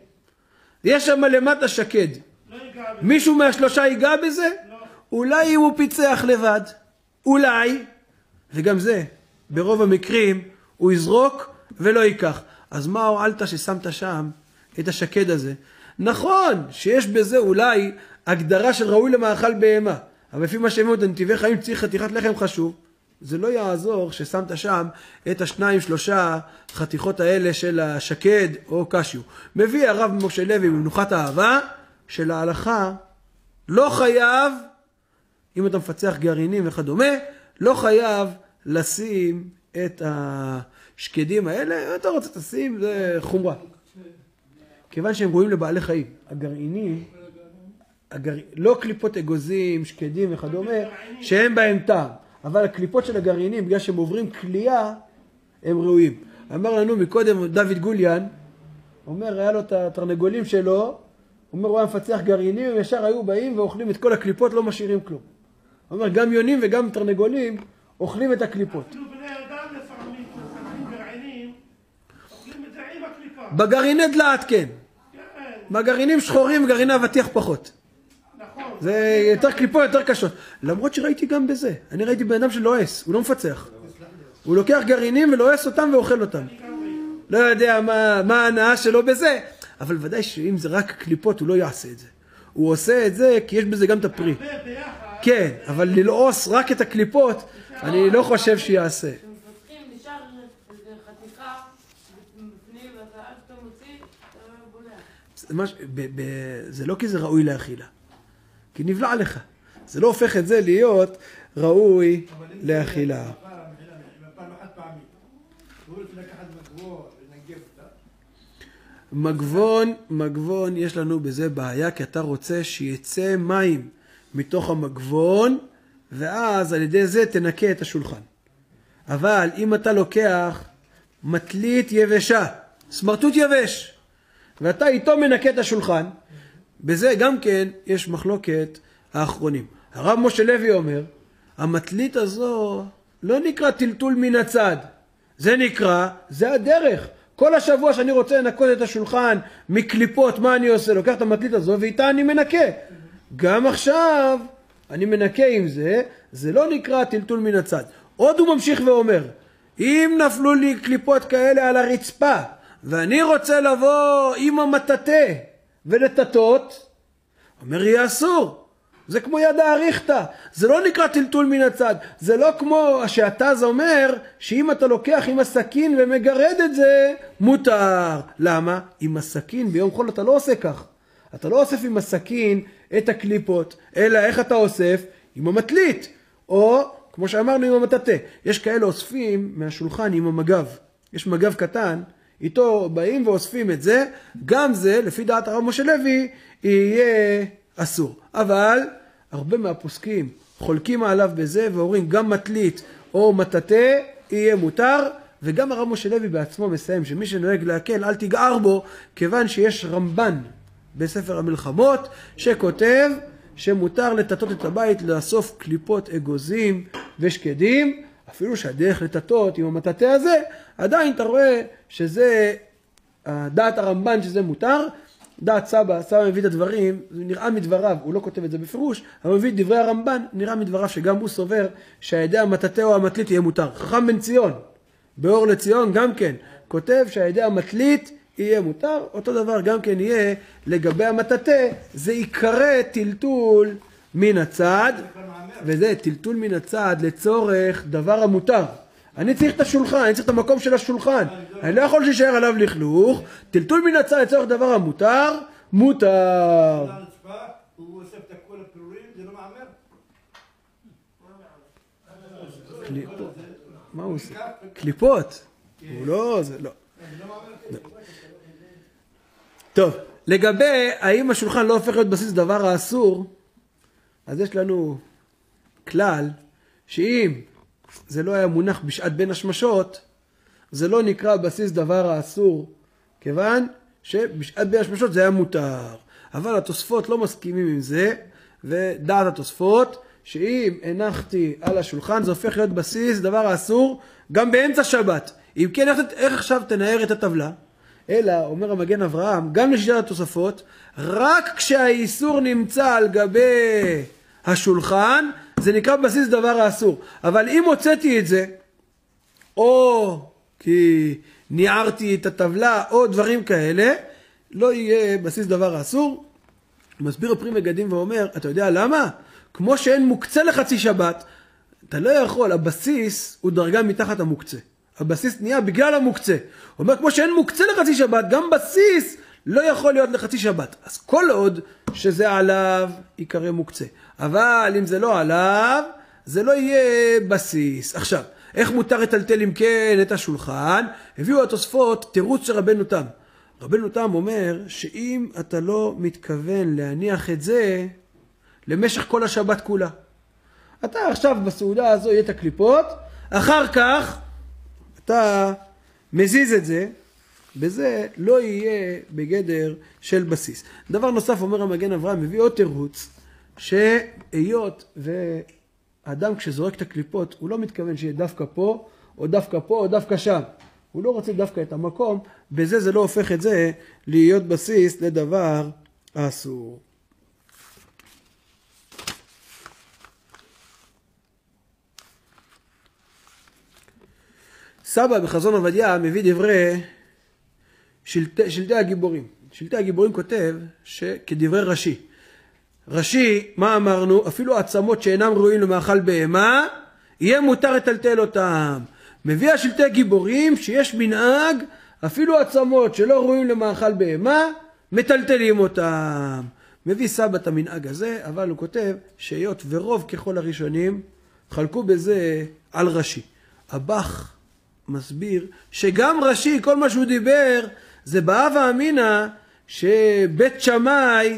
יש שם למטה שקד. מישהו מהשלושה ייגע בזה? אולי הוא פיצח לבד. אולי, וגם זה, ברוב המקרים, הוא יזרוק ולא ייקח. אז מה הועלת ששמת שם את השקד הזה? נכון שיש בזה אולי הגדרה של ראוי למאכל בהמה, אבל לפי מה שאומרים, נתיבי חיים צריך חתיכת לחם חשוב. זה לא יעזור ששמת שם את השניים שלושה חתיכות האלה של השקד או קשיו. מביא הרב משה לוי במנוחת האהבה של ההלכה, לא חייב, אם אתה מפצח גרעינים וכדומה, לא חייב לשים את השקדים האלה, אתה רוצה תשים, זה חומרה. כיוון שהם רואים לבעלי חיים, הגרעינים, הגר... לא קליפות אגוזים, שקדים וכדומה, שהם בהם טעם. אבל הקליפות של הגרעינים, בגלל שהם עוברים כלייה, הם ראויים. אמר לנו מקודם דוד גוליאן, אומר, היה לו את התרנגולים שלו, אומר, הוא היה מפצח גרעינים, הם ישר היו באים ואוכלים את כל הקליפות, לא משאירים כלום. אומר, גם יונים וגם תרנגולים אוכלים את הקליפות. אפילו בני אדם לפעמים מפצחים גרעינים, אוכלים את זה עם הקליפה. בגרעיני דלעת כן. בגרעינים שחורים וגרעיני אבטיח פחות. נכון. זה יותר קליפות, יותר קשות. למרות שראיתי גם בזה. אני ראיתי בן אדם שלועס, הוא לא מפצח. הוא לוקח גרעינים ולועס אותם ואוכל אותם. לא יודע מה, מה ההנאה שלו בזה, אבל ודאי שאם זה רק קליפות הוא לא יעשה את זה. הוא עושה את זה כי יש בזה גם את הפרי. כן, אבל ללעוס רק את הקליפות, אני לא חושב שיעשה. כשמפתחים נשאר חתיכה בפנים ואתה עד שאתה מוציא, אתה בולע. זה לא כי זה ראוי לאכילה, כי נבלע לך. זה לא הופך את זה להיות ראוי לאכילה. מגבון, מגבון, יש לנו בזה בעיה, כי אתה רוצה שיצא מים מתוך המגבון, ואז על ידי זה תנקה את השולחן. אבל אם אתה לוקח מטלית יבשה, סמרטוט יבש, ואתה איתו מנקה את השולחן, בזה גם כן יש מחלוקת האחרונים. הרב משה לוי אומר, המטלית הזו לא נקרא טלטול מן הצד, זה נקרא, זה הדרך. כל השבוע שאני רוצה לנקות את השולחן מקליפות, מה אני עושה? לוקח את המטלית הזו ואיתה אני מנקה. גם עכשיו אני מנקה עם זה, זה לא נקרא טלטול מן הצד. עוד הוא ממשיך ואומר, אם נפלו לי קליפות כאלה על הרצפה, ואני רוצה לבוא עם המטאטה ולטטות, אומר יהיה אסור. זה כמו יד האריכתא, זה לא נקרא טלטול מן הצד, זה לא כמו שהתז אומר שאם אתה לוקח עם הסכין ומגרד את זה, מותר. למה? עם הסכין ביום חול אתה לא עושה כך. אתה לא אוסף עם הסכין את הקליפות, אלא איך אתה אוסף? עם המטלית, או כמו שאמרנו עם המטאטה. יש כאלה אוספים מהשולחן עם המגב, יש מגב קטן, איתו באים ואוספים את זה, גם זה לפי דעת הרב משה לוי יהיה אסור. אבל הרבה מהפוסקים חולקים עליו בזה ואומרים גם מטלית או מטאטה יהיה מותר, וגם הרב משה לוי בעצמו מסיים שמי שנוהג להקל אל תגער בו, כיוון שיש רמב"ן בספר המלחמות שכותב שמותר לטטות את הבית, לאסוף קליפות אגוזים ושקדים, אפילו שהדרך לטטות עם המטאטה הזה, עדיין אתה רואה שזה דעת הרמב"ן שזה מותר. דעת סבא, סבא מביא את הדברים, זה נראה מדבריו, הוא לא כותב את זה בפירוש, אבל מביא את דברי הרמב"ן, נראה מדבריו שגם הוא סובר שהידי המטאטה או המטלית יהיה מותר. חכם בן ציון, באור לציון גם כן, כותב שהידי המטלית יהיה מותר, אותו דבר גם כן יהיה לגבי המטאטה, זה יקרא טלטול מן הצד, וזה טלטול מן הצד לצורך דבר המותר. אני צריך את השולחן, אני צריך את המקום של השולחן, אני לא יכול שישאר עליו לכלוך, טלטול מן הצד לצורך דבר המותר, מותר. הוא אוסף את כל הפירורים, זה לא מאמר? מה הוא עושה? קליפות? הוא לא, זה לא. טוב, לגבי האם השולחן לא הופך להיות בסיס דבר האסור, אז יש לנו כלל שאם זה לא היה מונח בשעת בין השמשות, זה לא נקרא בסיס דבר האסור, כיוון שבשעת בין השמשות זה היה מותר. אבל התוספות לא מסכימים עם זה, ודעת התוספות שאם הנחתי על השולחן זה הופך להיות בסיס דבר האסור גם באמצע שבת. אם כן, איך, איך עכשיו תנער את הטבלה? אלא, אומר המגן אברהם, גם לשיטת התוספות, רק כשהאיסור נמצא על גבי השולחן, זה נקרא בסיס דבר האסור. אבל אם הוצאתי את זה, או כי ניערתי את הטבלה, או דברים כאלה, לא יהיה בסיס דבר האסור. מסביר הפרי מגדים ואומר, אתה יודע למה? כמו שאין מוקצה לחצי שבת, אתה לא יכול, הבסיס הוא דרגה מתחת המוקצה. הבסיס נהיה בגלל המוקצה. הוא אומר, כמו שאין מוקצה לחצי שבת, גם בסיס לא יכול להיות לחצי שבת. אז כל עוד שזה עליו, יקרא מוקצה. אבל אם זה לא עליו, זה לא יהיה בסיס. עכשיו, איך מותר לטלטל אם כן את השולחן? הביאו התוספות תירוץ של רבנו תם. רבנו תם אומר שאם אתה לא מתכוון להניח את זה למשך כל השבת כולה. אתה עכשיו בסעודה הזו יהיה את הקליפות, אחר כך אתה מזיז את זה, בזה לא יהיה בגדר של בסיס. דבר נוסף אומר המגן אברהם, מביא עוד תירוץ, שהיות ואדם כשזורק את הקליפות, הוא לא מתכוון שיהיה דווקא פה, או דווקא פה, או דווקא שם. הוא לא רוצה דווקא את המקום, בזה זה לא הופך את זה להיות בסיס לדבר אסור. סבא בחזון עובדיה מביא דברי שלטי, שלטי הגיבורים. שלטי הגיבורים כותב שכדברי רש"י. רש"י, מה אמרנו? אפילו עצמות שאינם ראויים למאכל בהמה, יהיה מותר לטלטל אותם. מביא השלטי גיבורים שיש מנהג, אפילו עצמות שלא ראויים למאכל בהמה, מטלטלים אותם. מביא סבא את המנהג הזה, אבל הוא כותב שהיות ורוב ככל הראשונים חלקו בזה על רש"י. הבח מסביר שגם רש"י, כל מה שהוא דיבר, זה בהווה אמינא שבית שמאי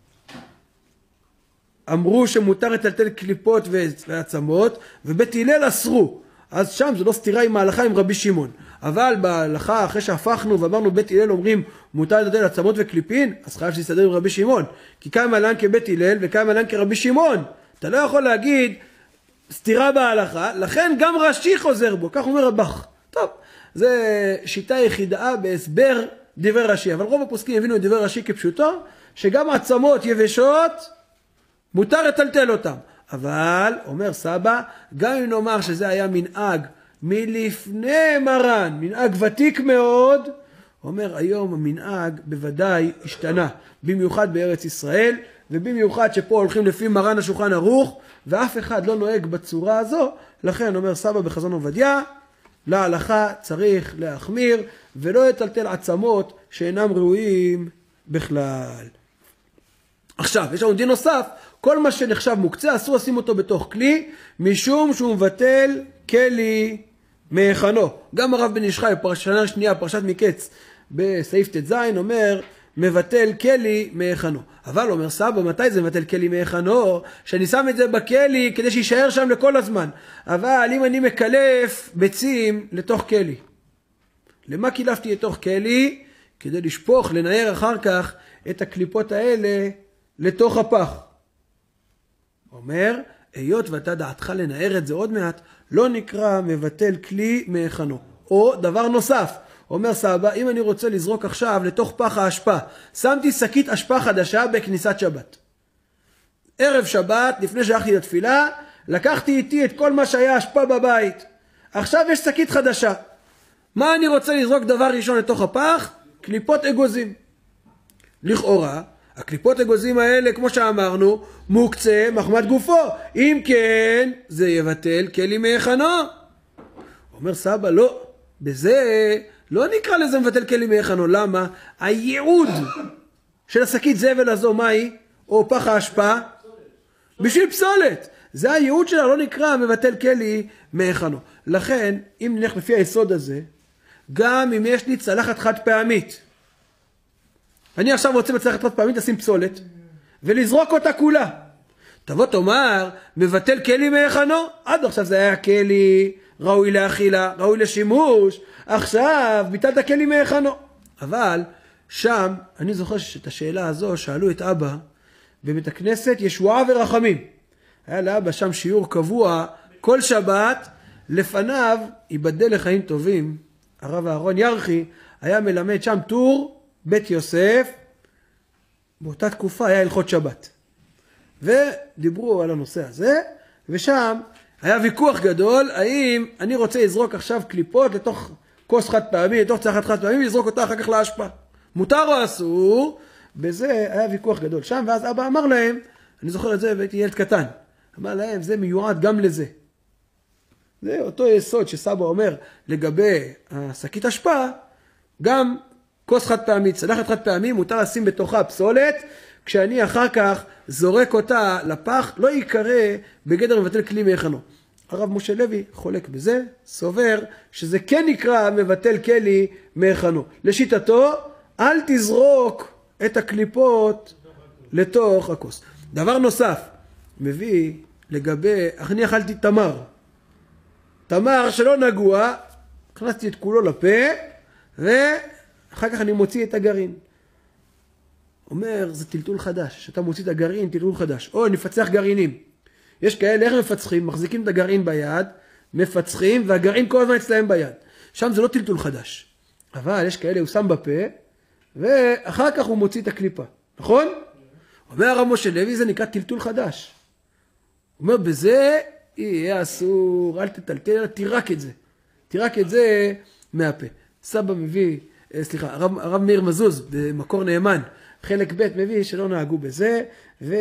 אמרו שמותר לטלטל קליפות ועצמות, ובית הלל אסרו. אז שם זה לא סתירה עם ההלכה עם רבי שמעון. אבל בהלכה, אחרי שהפכנו ואמרנו בית הלל אומרים מותר לטלטל עצמות וקליפין, אז חייב שיסתדר עם רבי שמעון. כי קיים עליהם כבית הלל וקיים עליהם כרבי שמעון. אתה לא יכול להגיד סתירה בהלכה, לכן גם רש"י חוזר בו, כך אומר הבח. טוב, זה שיטה יחידה בהסבר דברי רש"י, אבל רוב הפוסקים הבינו את דברי רש"י כפשוטו, שגם עצמות יבשות מותר לטלטל אותם. אבל, אומר סבא, גם אם נאמר שזה היה מנהג מלפני מרן, מנהג ותיק מאוד, אומר היום המנהג בוודאי השתנה, במיוחד בארץ ישראל, ובמיוחד שפה הולכים לפי מרן השולחן ערוך, ואף אחד לא נוהג בצורה הזו, לכן אומר סבא בחזון עובדיה, להלכה צריך להחמיר, ולא לטלטל עצמות שאינם ראויים בכלל. עכשיו, יש לנו דין נוסף, כל מה שנחשב מוקצה, אסור לשים אותו בתוך כלי, משום שהוא מבטל כלי מהיכנו. גם הרב בן איש חי, פרשנה שנייה, פרשת מקץ, בסעיף ט"ז, אומר, מבטל כלי מהיכנו. אבל אומר סבא, מתי זה מבטל כלי מהיכנו? שאני שם את זה בכלי כדי שישאר שם לכל הזמן. אבל אם אני מקלף ביצים לתוך כלי, למה קילפתי לתוך כלי? כדי לשפוך, לנער אחר כך את הקליפות האלה לתוך הפח. אומר, היות ואתה דעתך לנער את זה עוד מעט, לא נקרא מבטל כלי מהיכנו. או דבר נוסף, אומר סבא, אם אני רוצה לזרוק עכשיו לתוך פח האשפה, שמתי שקית אשפה חדשה בכניסת שבת. ערב שבת, לפני שהלכתי לתפילה, לקחתי איתי את כל מה שהיה אשפה בבית. עכשיו יש שקית חדשה. מה אני רוצה לזרוק דבר ראשון לתוך הפח? קליפות אגוזים. לכאורה, הקליפות אגוזים האלה, כמו שאמרנו, מוקצה מחמת גופו. אם כן, זה יבטל כלי מהיכנו. אומר סבא, לא, בזה לא נקרא לזה מבטל כלי מהיכנו. למה? הייעוד של השקית זבל הזו, מה היא? או פח האשפה? בשביל פסולת. זה הייעוד שלה, לא נקרא מבטל כלי מהיכנו. לכן, אם נלך לפי היסוד הזה, גם אם יש לי צלחת חד פעמית, אני עכשיו רוצה בצלחת חד פעמית לשים פסולת, ולזרוק אותה כולה. תבוא תאמר, מבטל כלי מהיכנו? עד עכשיו זה היה כלי ראוי לאכילה, ראוי לשימוש, עכשיו ביטלת כלי מהיכנו. אבל שם, אני זוכר שאת השאלה הזו שאלו את אבא, בבית הכנסת ישועה ורחמים. היה לאבא שם שיעור קבוע, כל שבת, לפניו, ייבדל לחיים טובים, הרב אהרון ירחי, היה מלמד שם טור, בית יוסף, באותה תקופה היה הלכות שבת. ודיברו על הנושא הזה, ושם היה ויכוח גדול, האם אני רוצה לזרוק עכשיו קליפות לתוך כוס חד פעמי, לתוך צלחת חד פעמי, ולזרוק אותה אחר כך להשפעה. מותר או אסור? בזה היה ויכוח גדול שם, ואז אבא אמר להם, אני זוכר את זה והייתי ילד קטן, אמר להם, זה מיועד גם לזה. זה אותו יסוד שסבא אומר לגבי השקית אשפה, גם כוס חד פעמי, צלחת חד פעמי, מותר לשים בתוכה פסולת, כשאני אחר כך זורק אותה לפח, לא יקרא בגדר מבטל כלי מהיכנו. הרב משה לוי חולק בזה, סובר שזה כן נקרא מבטל כלי מהיכנו. לשיטתו, אל תזרוק את הקליפות לתוך הכוס. דבר נוסף, מביא לגבי, אני אכלתי תמר. תמר שלא נגוע, הכנסתי את כולו לפה, ואחר כך אני מוציא את הגרעין. אומר, זה טלטול חדש. שאתה מוציא את הגרעין, טלטול חדש. או נפצח גרעינים. יש כאלה, איך מפצחים? מחזיקים את הגרעין ביד, מפצחים, והגרעין כל הזמן אצלהם ביד. שם זה לא טלטול חדש. אבל יש כאלה, הוא שם בפה, ואחר כך הוא מוציא את הקליפה. נכון? אומר הרב משה לוי, זה נקרא טלטול חדש. הוא אומר, בזה יהיה אסור, אל תטלטל, תירק את זה. תירק את זה מהפה. סבא מביא, סליחה, הרב, הרב מאיר מזוז, במקור נאמן, חלק ב' מביא שלא נהגו בזה, ו...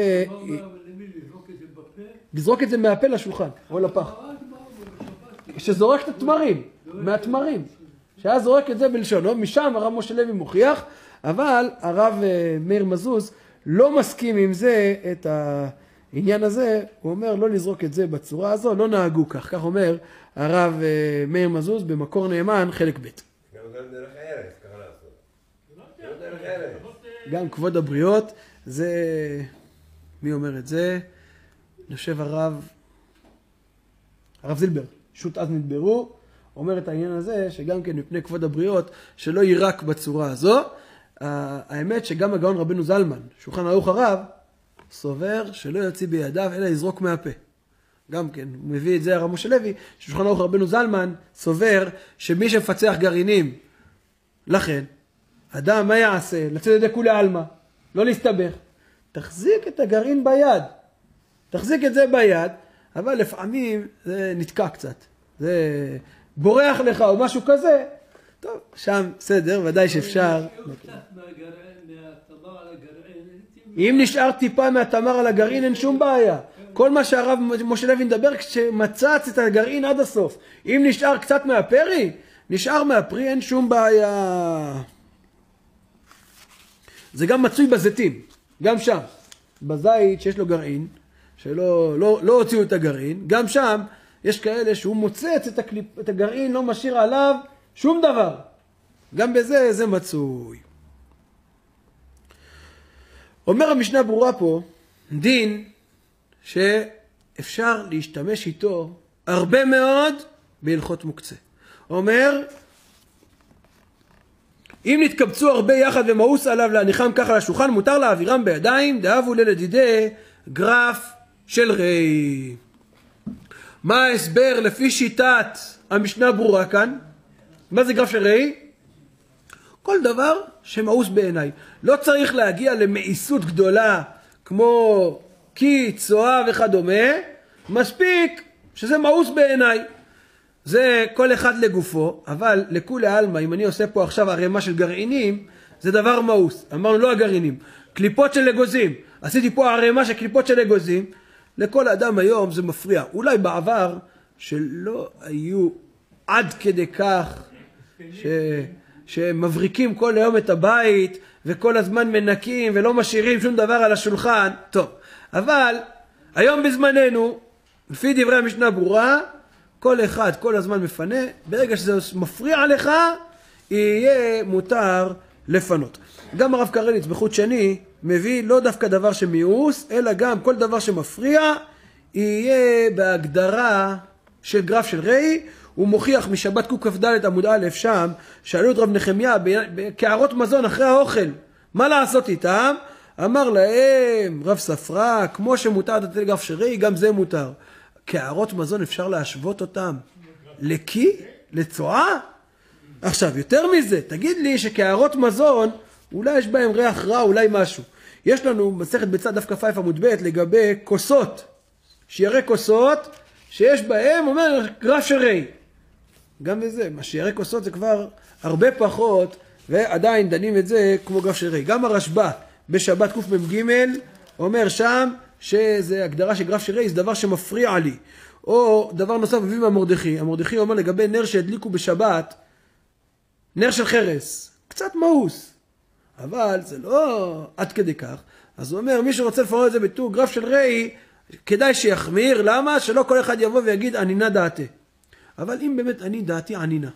לזרוק את זה מהפה לשולחן, או לפח. שזורק את התמרים, מהתמרים. שהיה זורק את זה בלשונו, משם הרב משה לוי מוכיח, אבל הרב מאיר מזוז לא מסכים עם זה, את העניין הזה, הוא אומר לא לזרוק את זה בצורה הזו, לא נהגו כך, כך אומר הרב מאיר מזוז במקור נאמן, חלק ב'. גם דרך ארץ, ככה לעשות. גם דרך ארץ. גם כבוד הבריות, זה, מי אומר את זה? יושב הרב, הרב זילבר, שוט אז נדברו, אומר את העניין הזה, שגם כן מפני כבוד הבריות, שלא יירק בצורה הזו. האמת שגם הגאון רבנו זלמן, שולחן ערוך הרב, סובר שלא יוציא בידיו, אלא יזרוק מהפה. גם כן, הוא מביא את זה הרב משה לוי, ששולחן ערוך רבנו זלמן, סובר שמי שמפצח גרעינים, לכן, אדם מה יעשה? לצאת ידי כולי עלמא, לא להסתבך. תחזיק את הגרעין ביד. תחזיק את זה ביד, אבל לפעמים זה נתקע קצת. זה בורח לך או משהו כזה. טוב, שם בסדר, ודאי שאפשר. קצת מהתמר על הגרעין, הייתי אם נשאר טיפה מהתמר על הגרעין אין שום בעיה. כל מה שהרב משה לוי מדבר כשמצץ את הגרעין עד הסוף. אם נשאר קצת מהפרי, נשאר מהפרי, אין שום בעיה. זה גם מצוי בזיתים, גם שם. בזית שיש לו גרעין, שלא לא, לא הוציאו את הגרעין, גם שם יש כאלה שהוא מוצץ את, הקליפ, את הגרעין, לא משאיר עליו שום דבר. גם בזה זה מצוי. אומר המשנה ברורה פה, דין שאפשר להשתמש איתו הרבה מאוד בהלכות מוקצה. אומר, אם נתקבצו הרבה יחד ומאוס עליו להניחם ככה על השולחן, מותר להעבירם בידיים, דאבו ללדידי גרף של רי. מה ההסבר לפי שיטת המשנה ברורה כאן? מה זה גרף של רי? כל דבר שמאוס בעיניי. לא צריך להגיע למאיסות גדולה כמו קי, צואה וכדומה, מספיק שזה מאוס בעיניי. זה כל אחד לגופו, אבל לכולי עלמא, אם אני עושה פה עכשיו ערימה של גרעינים, זה דבר מאוס. אמרנו לא הגרעינים, קליפות של אגוזים. עשיתי פה ערימה של קליפות של אגוזים. לכל אדם היום זה מפריע. אולי בעבר שלא היו עד כדי כך ש... שמבריקים כל היום את הבית וכל הזמן מנקים ולא משאירים שום דבר על השולחן. טוב, אבל היום בזמננו, לפי דברי המשנה ברורה, כל אחד כל הזמן מפנה, ברגע שזה מפריע לך, יהיה מותר לפנות. גם הרב קרליץ בחוט שני מביא לא דווקא דבר שמיאוס, אלא גם כל דבר שמפריע, יהיה בהגדרה של גרף של רי. הוא מוכיח משבת קכ"ד עמוד א' שם, שאלו את רב נחמיה כערות מזון אחרי האוכל, מה לעשות איתם? אמר להם רב ספרא, כמו שמותר לתת גרף של רי, גם זה מותר. כערות מזון אפשר להשוות אותם לקי? לצואה? עכשיו, יותר מזה, תגיד לי שכערות מזון, אולי יש בהם ריח רע, אולי משהו. יש לנו מסכת בצד דף כ"א עמוד ב' לגבי כוסות, שירי כוסות, שיש בהם, אומר, גרף של רי. גם בזה, מה שירי כוסות זה כבר הרבה פחות, ועדיין דנים את זה כמו גרף של רי. גם הרשב"א בשבת קמ"ג אומר שם, שזה הגדרה של גרף של רי, זה דבר שמפריע לי. או דבר נוסף מביא מהמרדכי. המרדכי אומר לגבי נר שהדליקו בשבת, נר של חרס, קצת מאוס. אבל זה לא עד כדי כך. אז הוא אומר, מי שרוצה לפרט את זה בתור גרף של רי, כדאי שיחמיר. למה? שלא כל אחד יבוא ויגיד, ענינה דעתי. אבל אם באמת אני דעתי ענינה.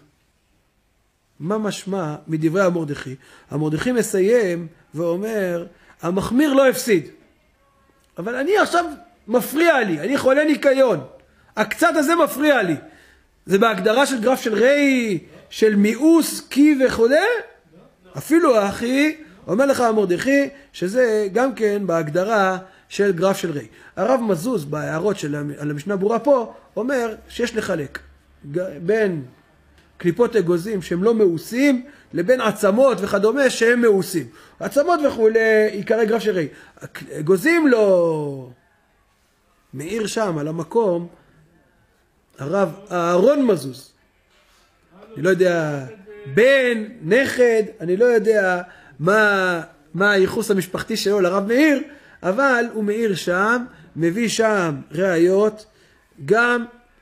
מה משמע מדברי המרדכי? המרדכי מסיים ואומר, המחמיר לא הפסיד. אבל אני עכשיו מפריע לי, אני חולה ניקיון. הקצת הזה מפריע לי. זה בהגדרה של גרף של רי, של מיאוס, קי וכו'. אפילו האחי, אומר לך המרדכי, שזה גם כן בהגדרה של גרף של רי. הרב מזוז בהערות של המשנה ברורה פה, אומר שיש לחלק בין קליפות אגוזים שהם לא מאוסים, לבין עצמות וכדומה שהם מאוסים. עצמות וכו' עיקרי גרף של רי. אגוזים לא... מאיר שם על המקום, הרב אהרון מזוז. אני לא יודע, בן, נכד, אני לא יודע מה, מה הייחוס המשפחתי שלו לרב מאיר, אבל הוא מאיר שם, מביא שם ראיות, גם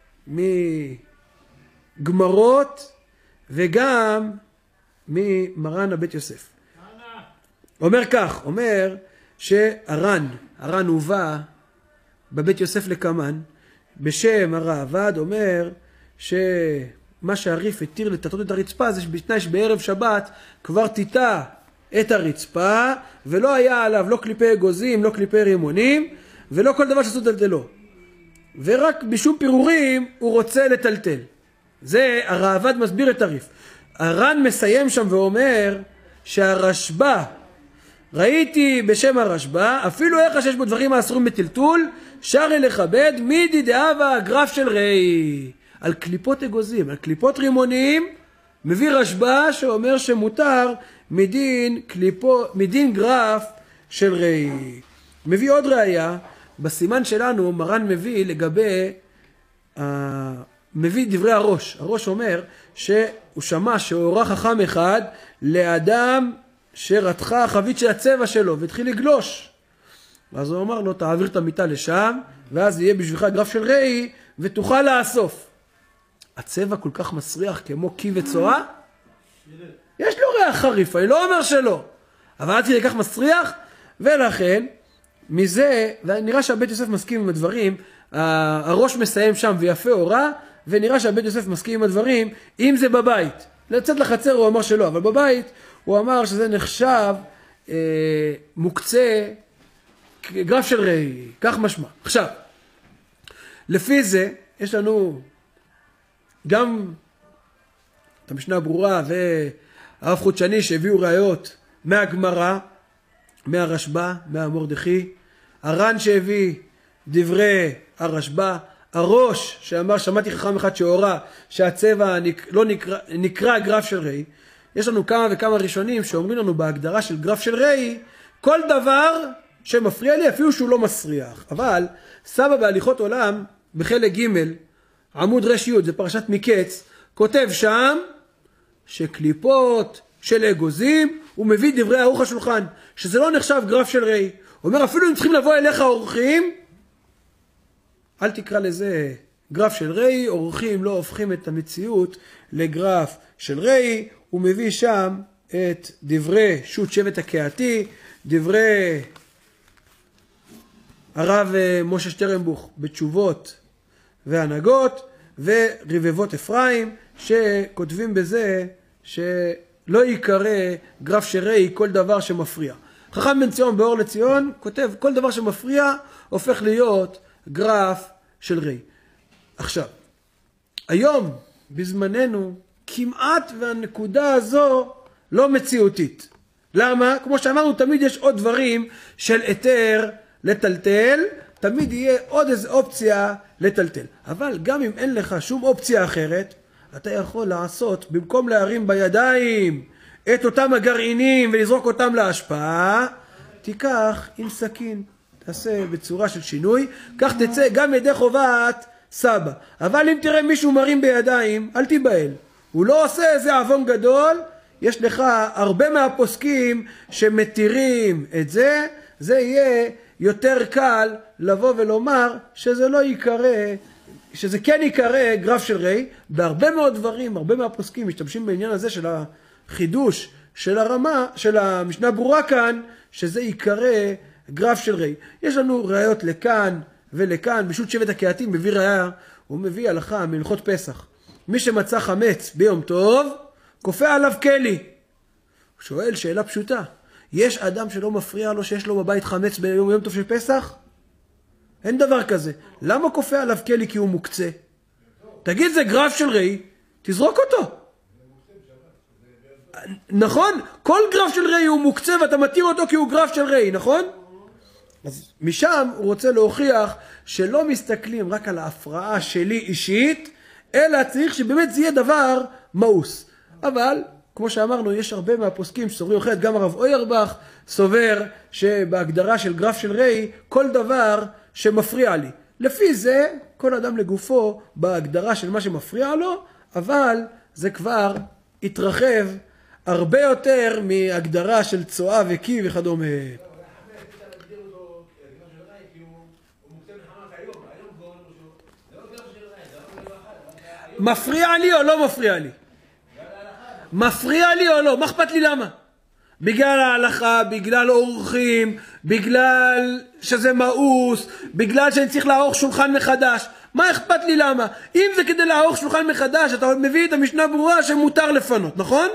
מגמרות וגם ממרן הבית יוסף. אומר כך, אומר שהר"ן, הר"ן הובא בבית יוסף לקמן, בשם הרעב"ד, אומר שמה שהריף התיר לטטות את הרצפה, זה בתנאי שבערב שבת כבר טיטה את הרצפה, ולא היה עליו לא קליפי אגוזים, לא קליפי רימונים, ולא כל דבר שעשו טלטלו. ורק בשום פירורים הוא רוצה לטלטל. זה הרעב"ד מסביר את הריף. הר"ן מסיים שם ואומר שהרשב"א, ראיתי בשם הרשב"א, אפילו איך שיש בו דברים האסורים בטלטול, שרי לכבד מידי דאבה גרף של רי. על קליפות אגוזים, על קליפות רימונים, מביא רשב"א שאומר שמותר מדין, קליפו, מדין גרף של רי. מביא עוד ראיה, בסימן שלנו מרן מביא לגבי, uh, מביא דברי הראש. הראש אומר שהוא שמע שהורה חכם אחד לאדם שרתחה החבית של הצבע שלו והתחיל לגלוש. אז הוא אמר לו, תעביר את המיטה לשם, ואז יהיה בשבילך גרף של ראי, ותוכל לאסוף. הצבע כל כך מסריח כמו קי וצואה? יש לו ריח חריף, אני לא אומר שלא. אבל עד כדי כך מסריח, ולכן, מזה, ונראה שהבית יוסף מסכים עם הדברים, הראש מסיים שם ויפה אורה, ונראה שהבית יוסף מסכים עם הדברים, אם זה בבית. לצאת לחצר הוא אמר שלא, אבל בבית הוא אמר שזה נחשב אה, מוקצה גרף של ראי, כך משמע. עכשיו, לפי זה, יש לנו גם את המשנה הברורה והרב חודשני שהביאו ראיות מהגמרא, מהרשב"א, מהמורדכי, הר"ן שהביא דברי הרשב"א, הראש שאמר שמעתי חכם אחד שהורה שהצבע נק... לא נקרא, נקרא גרף של ראי. יש לנו כמה וכמה ראשונים שאומרים לנו בהגדרה של גרף של ראי כל דבר שמפריע לי אפילו שהוא לא מסריח. אבל סבא בהליכות עולם בחלק ג' עמוד רש י' זה פרשת מקץ, כותב שם שקליפות של אגוזים הוא מביא דברי ערוך השולחן שזה לא נחשב גרף של ראי. הוא אומר אפילו אם צריכים לבוא אליך אורחים אל תקרא לזה גרף של ראי, אורחים לא הופכים את המציאות לגרף של ראי. הוא מביא שם את דברי שו"ת שבט הקהתי, דברי הרב משה שטרנבוך בתשובות והנהגות, ורבבות אפרים שכותבים בזה שלא יקרא גרף של ראי כל דבר שמפריע. חכם בן ציון באור לציון כותב כל דבר שמפריע הופך להיות גרף של ראי. עכשיו, היום בזמננו כמעט והנקודה הזו לא מציאותית. למה? כמו שאמרנו תמיד יש עוד דברים של היתר לטלטל, תמיד יהיה עוד איזו אופציה לטלטל. אבל גם אם אין לך שום אופציה אחרת, אתה יכול לעשות, במקום להרים בידיים את אותם הגרעינים ולזרוק אותם להשפעה, תיקח עם סכין, תעשה בצורה של שינוי, כך תצא גם ידי חובת סבא. אבל אם תראה מישהו מרים בידיים, אל תיבהל. הוא לא עושה איזה עוון גדול, יש לך הרבה מהפוסקים שמתירים את זה, זה יהיה יותר קל לבוא ולומר שזה לא יקרא, שזה כן יקרא גרף של ראי. בהרבה מאוד דברים, הרבה מהפוסקים משתמשים בעניין הזה של החידוש של הרמה, של המשנה ברורה כאן, שזה יקרא גרף של ראי. יש לנו ראיות לכאן ולכאן, בשו"ת שבט הקהתי מביא ראיה, הוא מביא הלכה מהלכות פסח. מי שמצא חמץ ביום טוב, כופה עליו כלי. הוא שואל שאלה פשוטה, יש אדם שלא מפריע לו שיש לו בבית חמץ ביום יום טוב של פסח? אין דבר כזה. למה כופה עליו כלי? כי הוא מוקצה. תגיד זה גרף של ראי, תזרוק אותו. נכון? כל גרף של ראי הוא מוקצה ואתה מתיר אותו כי הוא גרף של ראי, נכון? אז משם הוא רוצה להוכיח שלא מסתכלים רק על ההפרעה שלי אישית, אלא צריך שבאמת זה יהיה דבר מאוס. אבל, כמו שאמרנו, יש הרבה מהפוסקים שסוברים אחרת, גם הרב אוירבך סובר שבהגדרה של גרף של ראי, כל דבר שמפריע לי. לפי זה, כל אדם לגופו בהגדרה של מה שמפריע לו, אבל זה כבר התרחב הרבה יותר מהגדרה של צואה וקי וכדומה. מפריע לי או לא מפריע לי? מפריע לי או לא? מה אכפת לי למה? בגלל ההלכה, בגלל אורחים, בגלל שזה מאוס, בגלל שאני צריך לערוך שולחן מחדש. מה אכפת לי למה? אם זה כדי לערוך שולחן מחדש, אתה מביא את המשנה ברורה שמותר לפנות, נכון?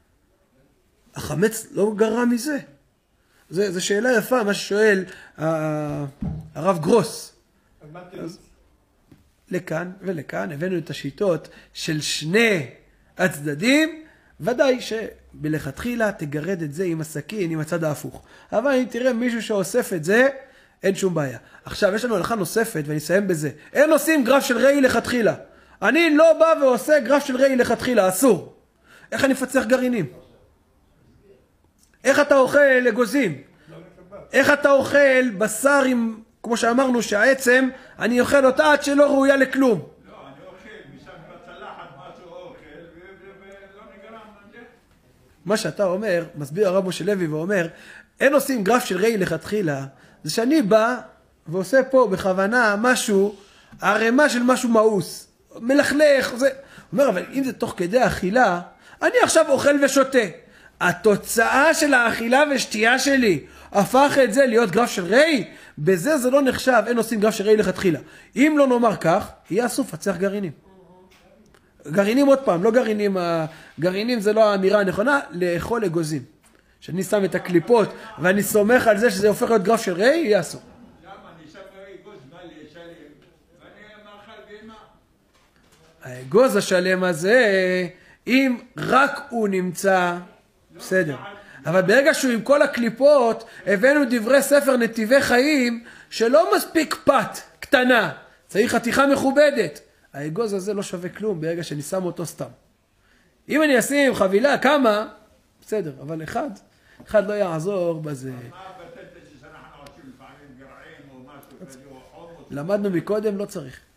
החמץ לא גרע מזה. זה, זה שאלה יפה, מה ששואל אה, הרב גרוס. אז, לכאן ולכאן הבאנו את השיטות של שני הצדדים, ודאי שבלכתחילה תגרד את זה עם הסכין, עם הצד ההפוך. אבל אם תראה מישהו שאוסף את זה, אין שום בעיה. עכשיו יש לנו הלכה נוספת ואני אסיים בזה. אין עושים גרף של ראי לכתחילה. אני לא בא ועושה גרף של ראי לכתחילה, אסור. איך אני מפצח גרעינים? איך אתה אוכל אגוזים? איך אתה אוכל בשר עם, כמו שאמרנו שהעצם, אני אוכל אותה עד שלא ראויה לכלום. לא, אני אוכל, משם בצלחת משהו אוכל, ולא נגרם לזה. מה שאתה אומר, מסביר הרב משה לוי ואומר, אין עושים גרף של ראי לכתחילה, זה שאני בא ועושה פה בכוונה משהו, הרמה של משהו מאוס, מלכלך, זה... אומר, אבל אם זה תוך כדי אכילה, אני עכשיו אוכל ושותה. התוצאה של האכילה ושתייה שלי הפך את זה להיות גרף של ריי, בזה זה לא נחשב, אין עושים גרף של ריי לכתחילה. אם לא נאמר כך, יהיה אסור פצח גרעינים. גרעינים עוד פעם, לא גרעינים, גרעינים זה לא האמירה הנכונה, לאכול אגוזים. שאני שם את הקליפות ואני סומך על זה שזה הופך להיות גרף של ריי, יהיה אסור. למה? אני שם אגוז, מה לי, שלם, ואני מאכל בהמה. האגוז השלם הזה, אם רק הוא נמצא, בסדר. אבל ברגע שהוא עם כל הקליפות, הבאנו דברי ספר נתיבי חיים, שלא מספיק פת קטנה, צריך חתיכה מכובדת. האגוז הזה לא שווה כלום ברגע שאני שם אותו סתם. אם אני אשים חבילה, כמה, בסדר, אבל אחד, אחד לא יעזור בזה. מה הבטטה שאנחנו עושים לפעמים גרעין או משהו כזה או חומוס? למדנו מקודם, לא צריך.